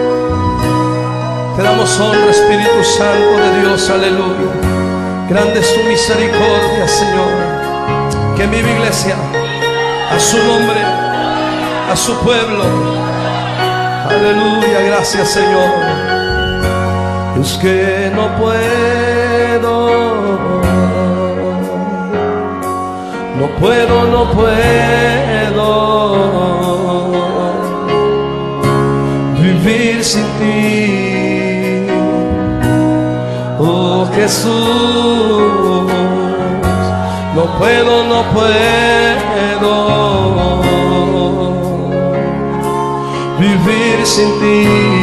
Te damos honra, Espíritu Santo de Dios. Aleluya. Grande es tu misericordia, Señor. Que viva Iglesia a su nombre, a su pueblo. Aleluya, gracias, Señor. Es que no puedo, no puedo, no puedo vivir sin ti, oh Jesús. No puedo, no puedo vivir sin ti,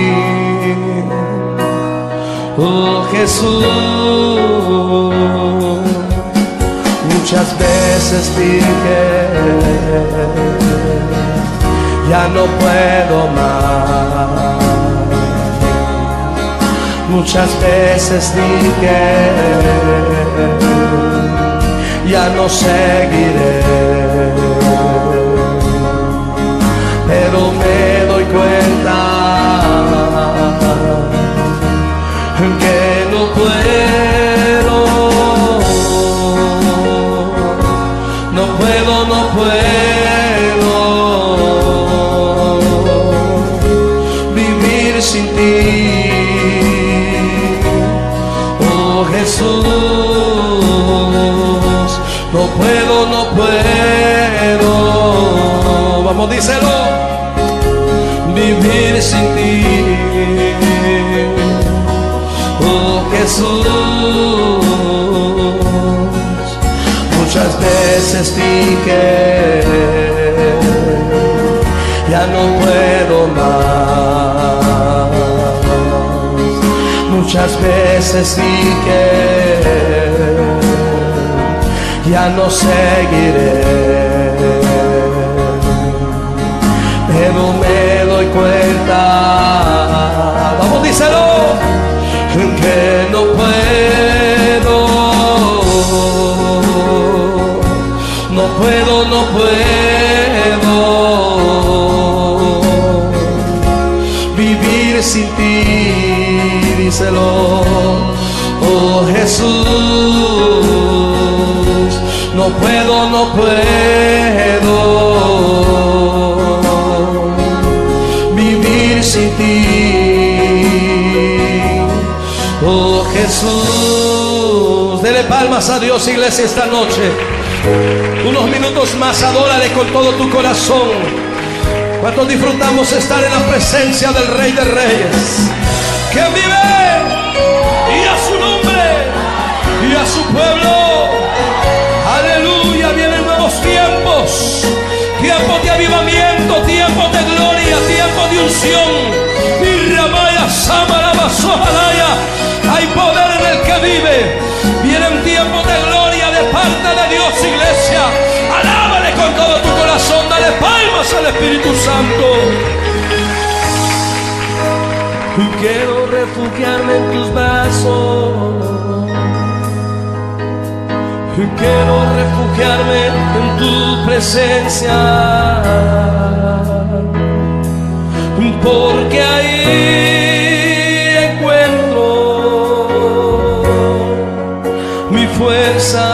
oh Jesús. Muchas veces dije, ya no puedo más. Muchas veces dije, ya no seguiré, pero me doy cuenta que no puedo, no puedo, no puedo vivir sin ti, oh Jesús. No puedo, no puedo, vamos, díselo, vivir sin ti, oh Jesús. Muchas veces dije, ya no puedo más. Muchas veces dije, ya no seguiré, pero me doy cuenta, vamos, díselo, que no puedo, no puedo, no puedo vivir sin ti, díselo, oh Jesús. No puedo, no puedo vivir sin ti, oh Jesús. Dele palmas a Dios, Iglesia, esta noche. Unos minutos más, adórale con todo tu corazón. ¿Cuántos disfrutamos estar en la presencia del Rey de Reyes? Que vive, y a su nombre, y a su pueblo. Aleluya, vienen nuevos tiempos, tiempos de avivamiento, tiempos de gloria, tiempos de unción. Mi ramaya, samara, basojalaya. Hay poder en el que vive. Vienen tiempos de gloria de parte de Dios, iglesia. Alábale con todo tu corazón. Dale palmas al Espíritu Santo. Quiero refugiarme en tus brazos. Quiero refugiarme en tu presencia, porque ahí encuentro mi fuerza.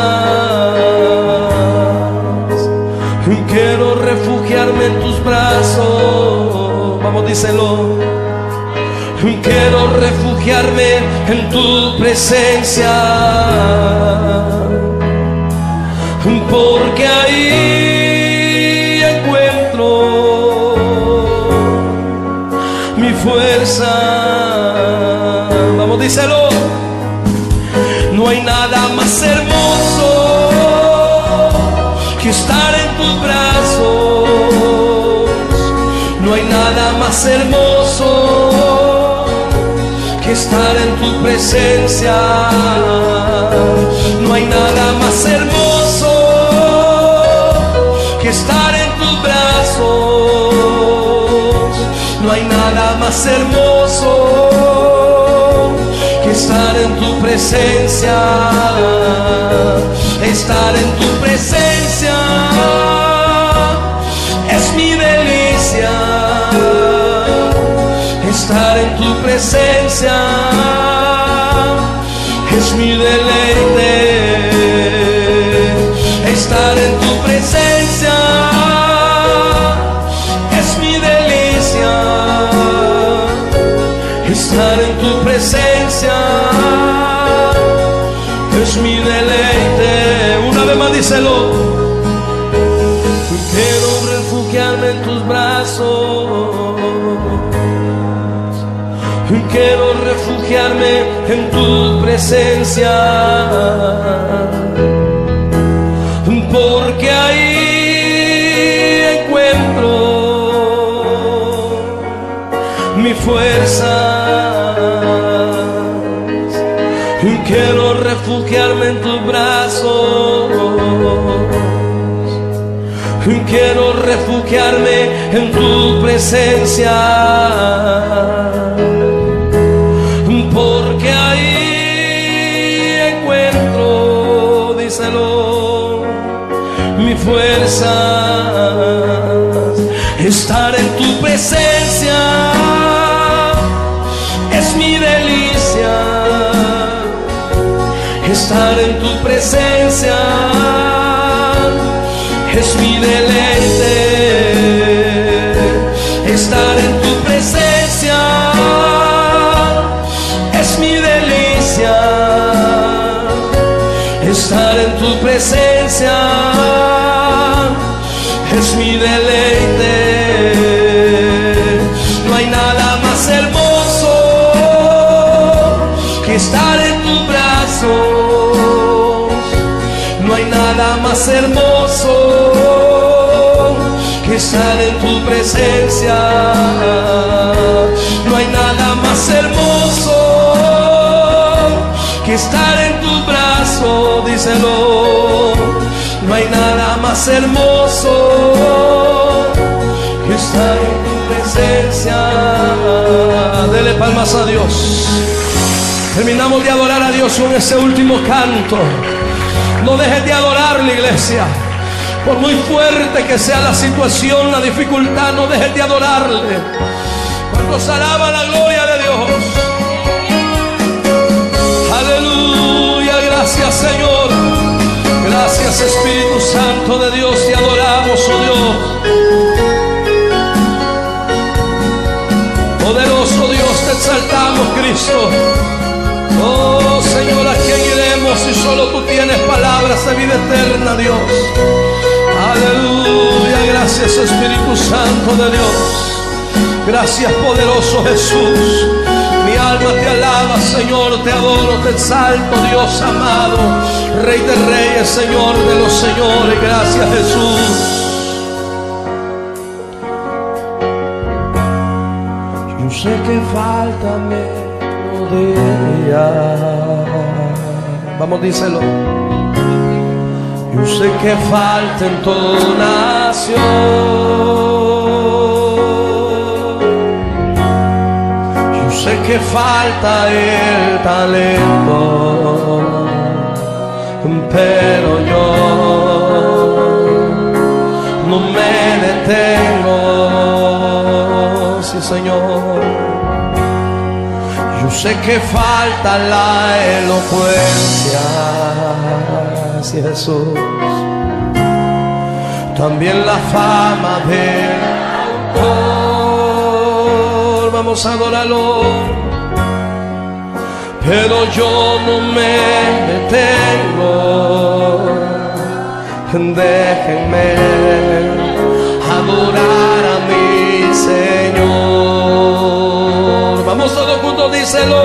Quiero refugiarme en tus brazos. Vamos, díselo. Quiero refugiarme en tu presencia, porque ahí encuentro mi fuerza. Vamos, díselo. No hay nada más hermoso que estar en tus brazos. No hay nada más hermoso que estar en tu presencia. No hay nada más hermoso que estar en tus brazos. No hay nada más hermoso que estar en tu presencia. Estar en tu presencia es mi delicia. Estar en tu presencia es mi deleite. Estar en tu presencia es mi delicia. Estar en tu presencia es mi deleite. Una vez más, díselo. Quiero refugiarme en tus brazos. Quiero refugiarme en tu presencia, porque ahí encuentro mi fuerza. Quiero refugiarme en tus brazos. Quiero refugiarme en tu presencia, porque ahí encuentro, díselo, mi fuerza. Estar en tu presencia es mi delicia. Estar en tu presencia es mi deleite. Estar en tu presencia es mi delicia. Estar en tu presencia es mi deleite. No hay nada más hermoso que estar en tus brazos. No hay nada más hermoso que estar en tu presencia. No hay nada más hermoso que estar en tu brazo, díselo. No hay nada más hermoso que estar en tu presencia. Dele palmas a Dios. Terminamos de adorar a Dios con ese último canto. No dejes de adorar, la iglesia. Por muy fuerte que sea la situación, la dificultad, no dejes de adorarle. Cuando alaba la gloria de Dios. Aleluya, gracias Señor. Gracias Espíritu Santo de Dios. Te adoramos, oh Dios. Poderoso Dios, te exaltamos, Cristo. Oh Señor, ¿a quién iremos si solo tú tienes palabras de vida eterna, Dios? Aleluya, gracias Espíritu Santo de Dios. Gracias poderoso Jesús. Mi alma te alaba, Señor, te adoro, te exalto, Dios amado, Rey de reyes, Señor de los señores. Gracias Jesús. Yo sé que falta menos día. Vamos, díselo. Yo sé que falta en toda nación. Yo sé que falta el talento, pero yo no me detengo. Sí, Señor. Yo sé que falta la elocuencia, sí, Jesús. También la fama del autor. Vamos a adorarlo. Pero yo no me detengo. Déjenme adorar a mi Señor. Vamos todos juntos, díselo.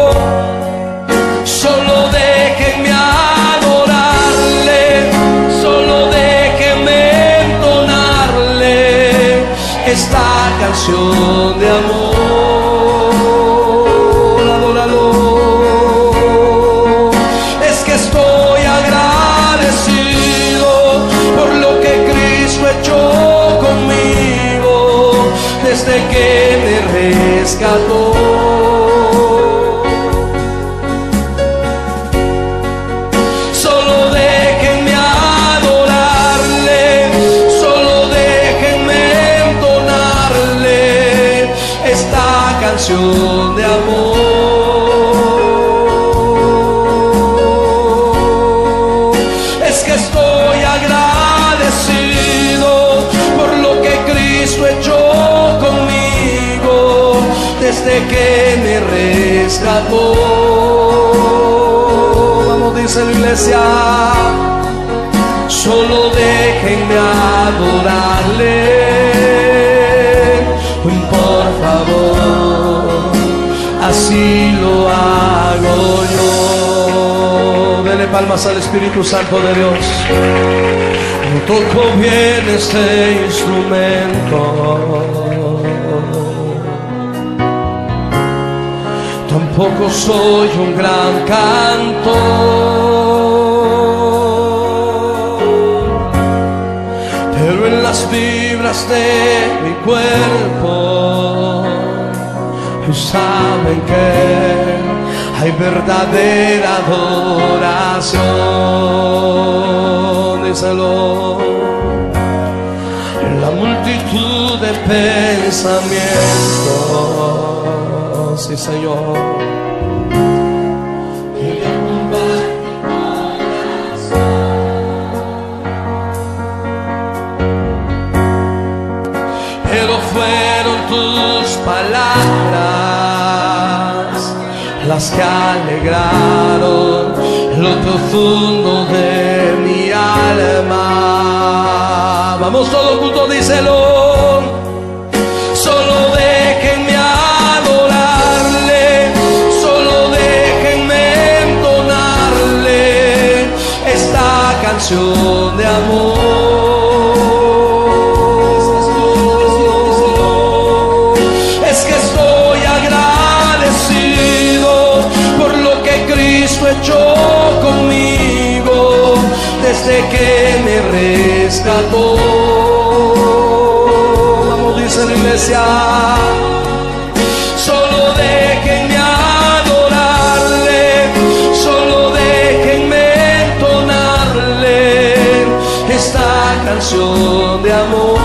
Solo déjenme adorarle, solo déjenme entonarle esta canción de amor. Adóralo. Es que estoy agradecido por lo que Cristo echó conmigo desde que me rescató. Solo déjenme adorarle, solo déjenme entonarle esta canción de amor. Es que estoy agradecido por lo que Cristo echó conmigo desde que me rescató. Vamos, dice la iglesia. Solo déjenme adorarle, por favor, así lo hago yo. Dele palmas al Espíritu Santo de Dios. No toco bien este instrumento, tampoco soy un gran cantor, pero en las fibras de mi cuerpo saben que hay verdadera adoración. Díselo. La multitud de pensamientos, sí, Señor, pero fueron tus palabras las que alegraron lo profundo de mi alma. Vamos todos juntos, díselo. Solo déjenme adorarle, solo déjenme entonarle esta canción de amor. Es que estoy agradecido por lo que Cristo echó conmigo desde que me rescató. Vamos, dice la iglesia. Solo déjenme adorarle, solo déjenme entonarle esta canción de amor.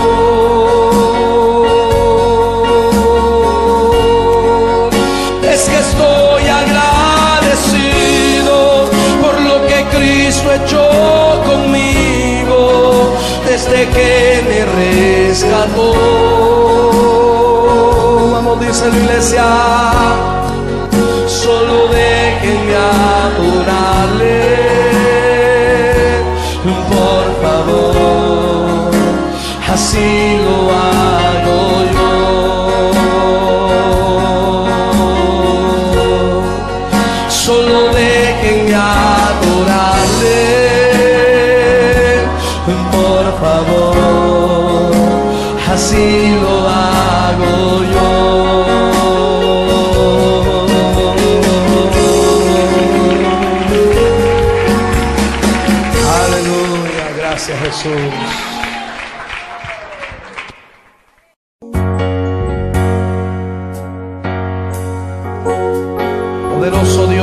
Es que estoy agradecido por lo que Cristo echó conmigo desde que me rescató. Vamos, dice la iglesia. Solo déjenme adorarle, por favor, así lo hago yo. Solo déjenme adorarle, por favor, así lo hago yo.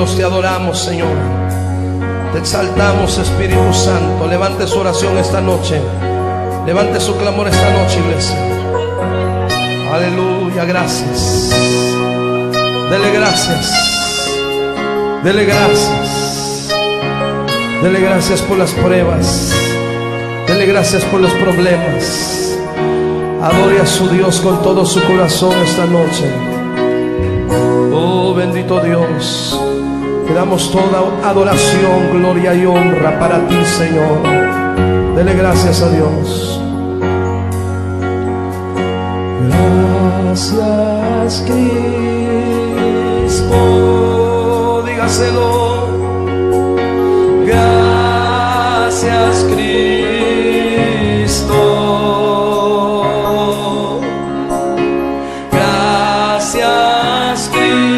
Dios, te adoramos, Señor. Te exaltamos, Espíritu Santo. Levante su oración esta noche. Levante su clamor esta noche, iglesia. Aleluya, gracias. Dele gracias. Dele gracias. Dele gracias por las pruebas. Dele gracias por los problemas. Adore a su Dios con todo su corazón esta noche. Oh, bendito Dios. Te damos toda adoración, gloria y honra para ti, Señor. Dele gracias a Dios. Gracias, Cristo. Dígaselo. Gracias, Cristo. Gracias,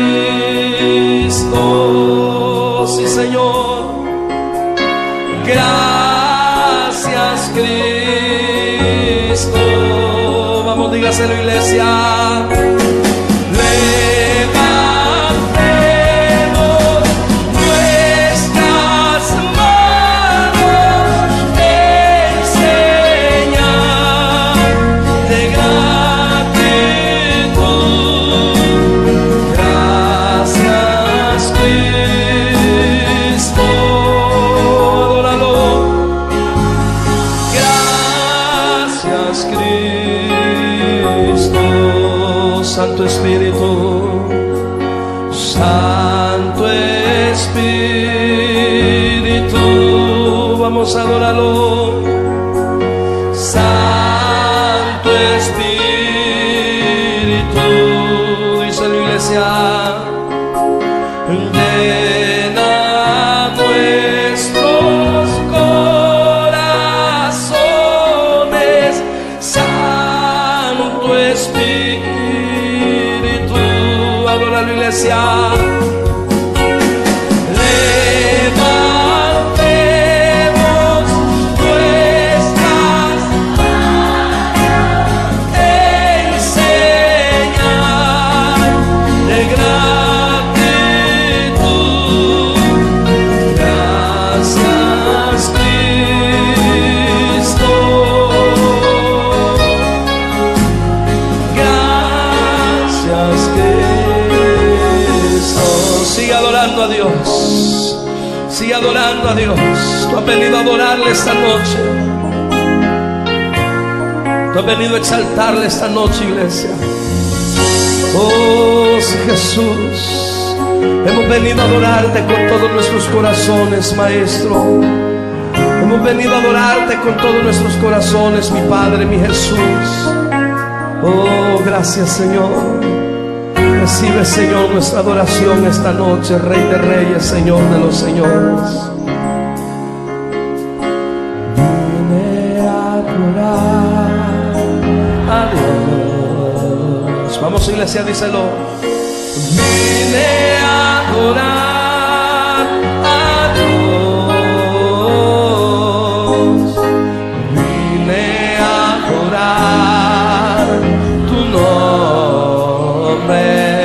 Cristo. Sí, Señor. Gracias, Cristo. Vamos, dígaselo, iglesia. Levantemos nuestras manos en señal de gratitud. Gracias, Cristo. Adóralo. Gracias, Cristo. Santo Espíritu, Santo Espíritu, vamos a adorarlo. Santo Espíritu, dice la iglesia, llena nuestros corazones, Santo Espíritu. Adora la iglesia. Levantemos nuestras manos en señal de gratitud. Gracias, Cristo. Gracias, Cristo. Sigue adorando a Dios. Sigue adorando a Dios. Tú has venido a adorarle esta noche. Tú has venido a exaltarle esta noche, iglesia. Oh, Jesús, hemos venido a adorarte con todos nuestros corazones, Maestro. Hemos venido a adorarte con todos nuestros corazones, mi Padre, mi Jesús. Oh, gracias, Señor. Recibe, Señor, nuestra adoración esta noche, Rey de Reyes, Señor de los Señores. Vine a adorar a Dios. Vamos, iglesia, díselo. Vine a adorar a Dios. Vine a adorar tu nombre.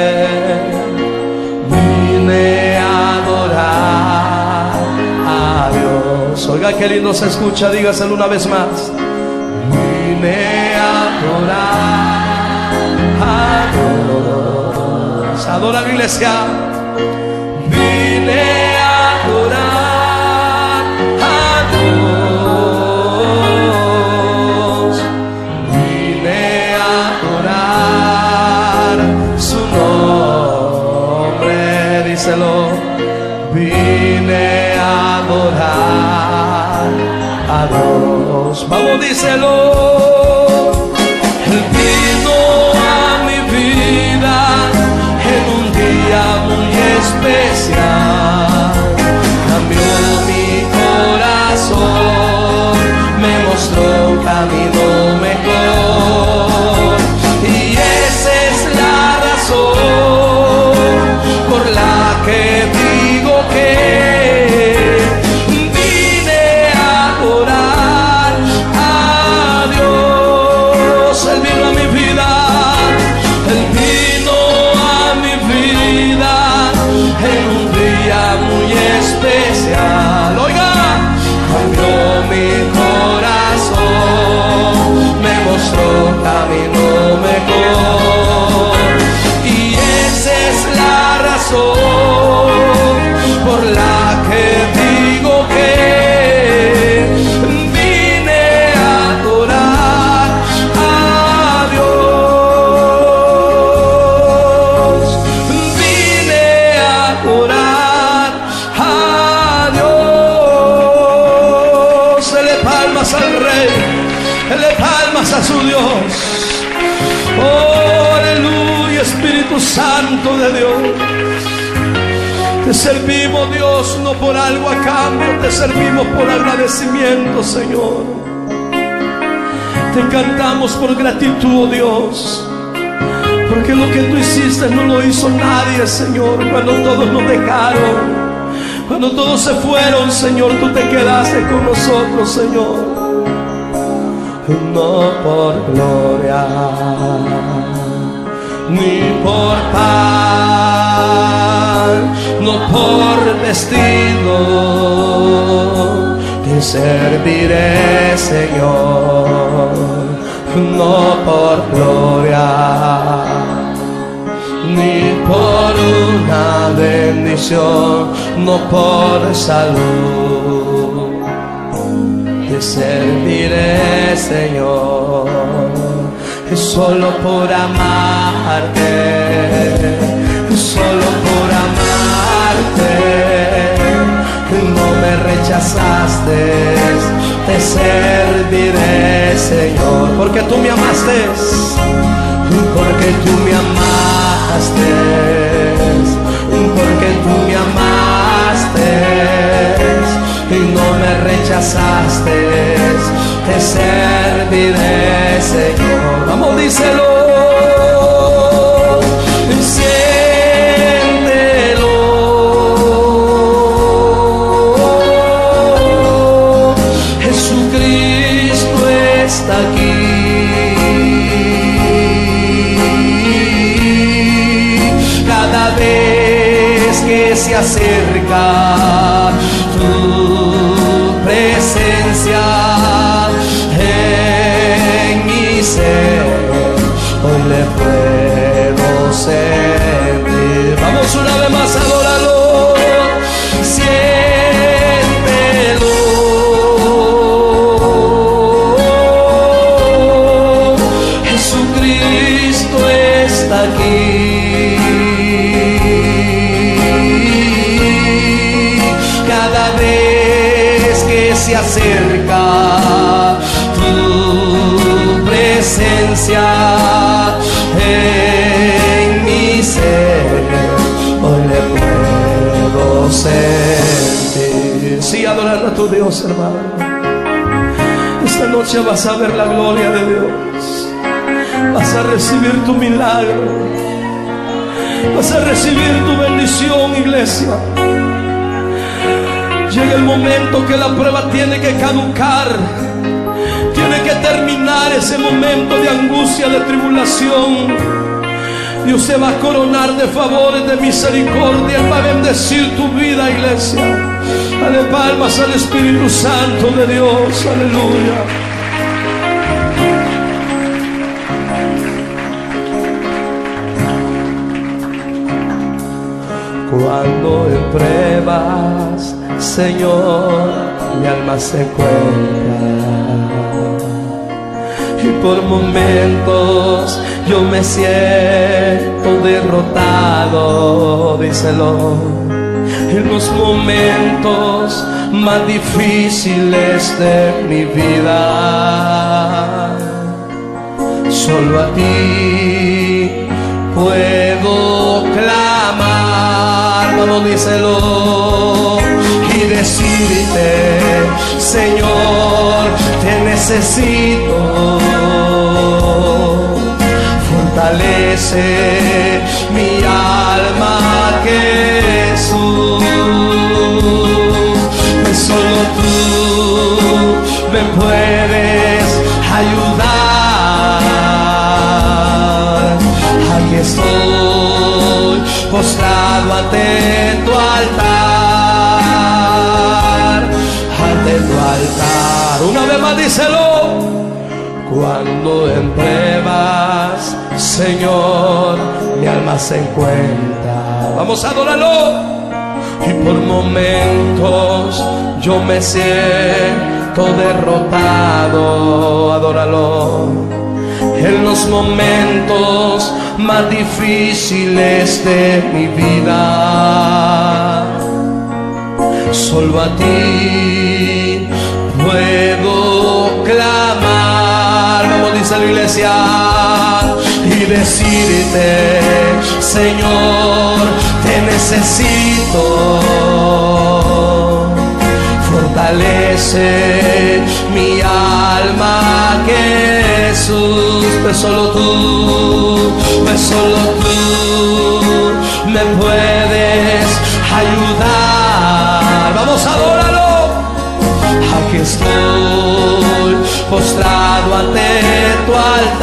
Oiga, qué lindo se escucha, dígaselo una vez más. Vine a adorar a Dios. Adora la iglesia. Vine a adorar a Dios. Vine a adorar su nombre. Díselo. Vine a adorar a Dios. Vamos, díselo. Él vino a mi vida en un día muy especial. Cambió mi corazón, me mostró un camino mejor. Y esa es la razón por la que digo que vine a adorar a Dios. Espíritu Santo de Dios. Te servimos, Dios, no por algo a cambio, te servimos por agradecimiento, Señor. Te cantamos por gratitud, Dios, porque lo que tú hiciste no lo hizo nadie, Señor. Cuando todos nos dejaron, cuando todos se fueron, Señor, tú te quedaste con nosotros, Señor. No por gloria, ni por pan, no por vestido, te serviré, Señor. No por gloria, ni por una bendición, no por salud, te serviré, Señor. Es solo por amarte, solo por amarte, no me rechazaste, te serviré, Señor, porque tú me amaste, porque tú me amaste, porque tú me amaste y no me rechazaste, te serviré, Señor. Vamos, díselo. Siéntelo. Jesucristo está aquí. Cada vez que se acerca tu presencia en mi ser, hoy le puedo sentir. Vamos una vez más, adóralo. Siéntelo. Jesucristo está aquí. Cada vez que se acerca tu presencia en mi ser, hoy le puedo sentir. Sí, adorando a tu Dios, hermano. Esta noche vas a ver la gloria de Dios, vas a recibir tu milagro, vas a recibir tu bendición, iglesia. Llega el momento que la prueba tiene que caducar, tiene que terminar ese momento de angustia, de tribulación. Dios se va a coronar de favores, de misericordia. Él va a bendecir tu vida, iglesia. Dale palmas al Espíritu Santo de Dios. Aleluya. Cuando en pruebas, Señor, mi alma se encuentra, y por momentos yo me siento derrotado, díselo. En los momentos más difíciles de mi vida, solo a ti puedo clamar, vamos, díselo, y decirte, Señor, te necesito. Fortalece mi alma, Jesús. Solo tú me puedes ayudar. Aquí estoy postrado ante tu altar, ante tu altar. Una vez más, díselo. Cuando en pruebas, Señor, mi alma se encuentra. Vamos a adorarlo. Y por momentos yo me siento derrotado, adóralo. En los momentos más difíciles de mi vida, solo a ti puedo clamar. Vamos, dice la iglesia, y decirte, Señor, te necesito. Fortalece mi alma, Jesús, pues solo tú, pues solo tú me puedes ayudar. Vamos, adóralo. Aquí estoy postrado ante tu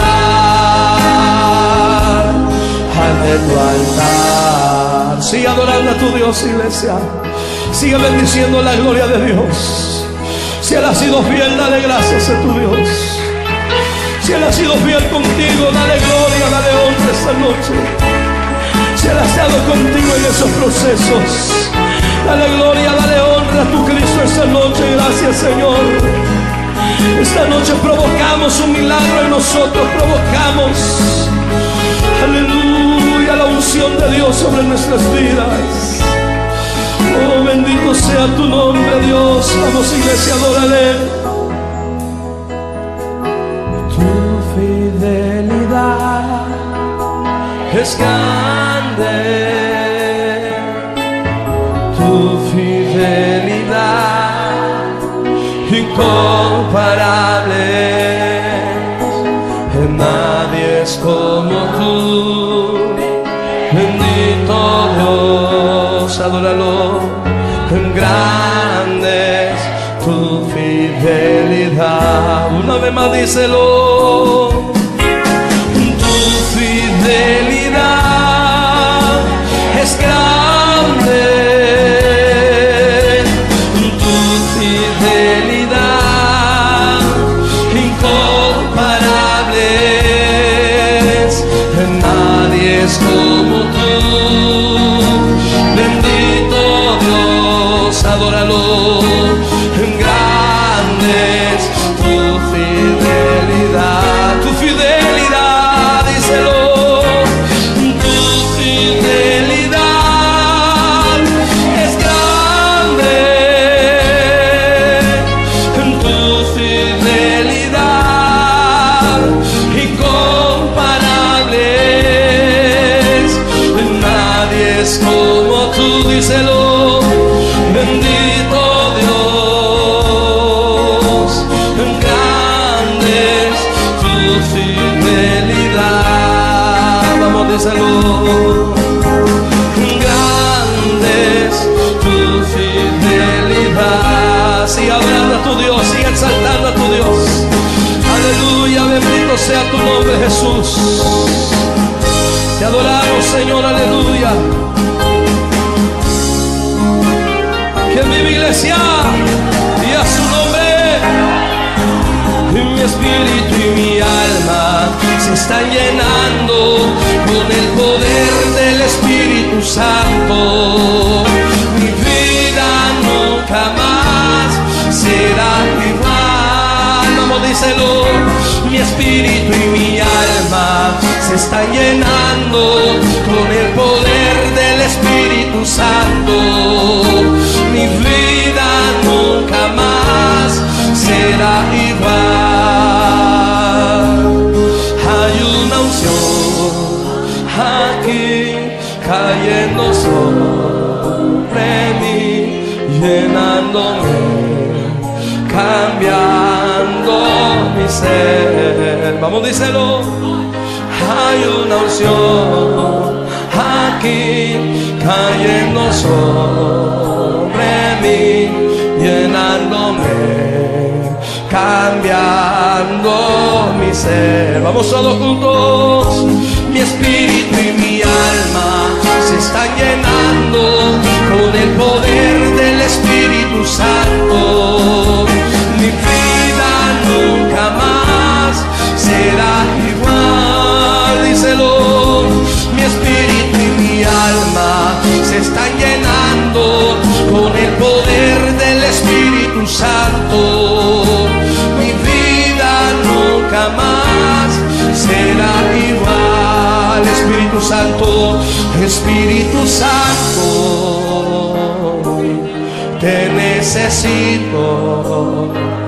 altar, ante tu altar. Sigue adorando a tu Dios, iglesia. Sigue bendiciendo la gloria de Dios. Si Él ha sido fiel, dale gracias a tu Dios. Si Él ha sido fiel contigo, dale gloria, dale honra esta noche. Si Él ha estado contigo en esos procesos, dale gloria, dale honra a tu Cristo esta noche. Gracias, Señor. Esta noche provocamos un milagro en nosotros. Provocamos, aleluya, la unción de Dios sobre nuestras vidas. Oh, bendito sea tu nombre, Dios. Vamos, iglesia, adórale. Tu fidelidad es grande, tu fidelidad incomparable. Nadie es como tú, bendito Dios. Adóralo. Grande es tu fidelidad. Una vez más díselo. Tu fidelidad es grande, tu fidelidad incomparable. Nadie es como tú. Adóralo, grande es tu fidelidad, tu fidelidad, díselo, tu fidelidad es grande, tu fidelidad incomparable. Nadie es como tú, díselo. Bendito Dios, grande es tu fidelidad. Vamos, díselo. Grande es tu fidelidad. Sigue adorando a tu Dios, sigue exaltando a tu Dios. Aleluya, bendito sea tu nombre, Jesús. Te adoramos, Señor, aleluya. Que viva iglesia y a su nombre. Y mi espíritu y mi alma se están llenando con el poder del Espíritu Santo. Mi vida nunca más será igual. Vamos, díselo. Mi espíritu y mi alma se están llenando con el poder del Espíritu Santo. Mi vida nunca más será igual. Hay una unción aquí cayendo sobre mí, llenándome, cambiando mi ser. Vamos, díselo. Hay una unción aquí cayendo sobre mí, llenándome, cambiando mi ser. Vamos todos juntos. Mi espíritu y mi alma se están llenando con el poder del Espíritu Santo. Mi vida nunca más será igual. Díselo. Mi espíritu y mi alma se están llenando con el poder del Espíritu Santo. Mi vida nunca más será igual. Espíritu Santo, Espíritu Santo, te necesito.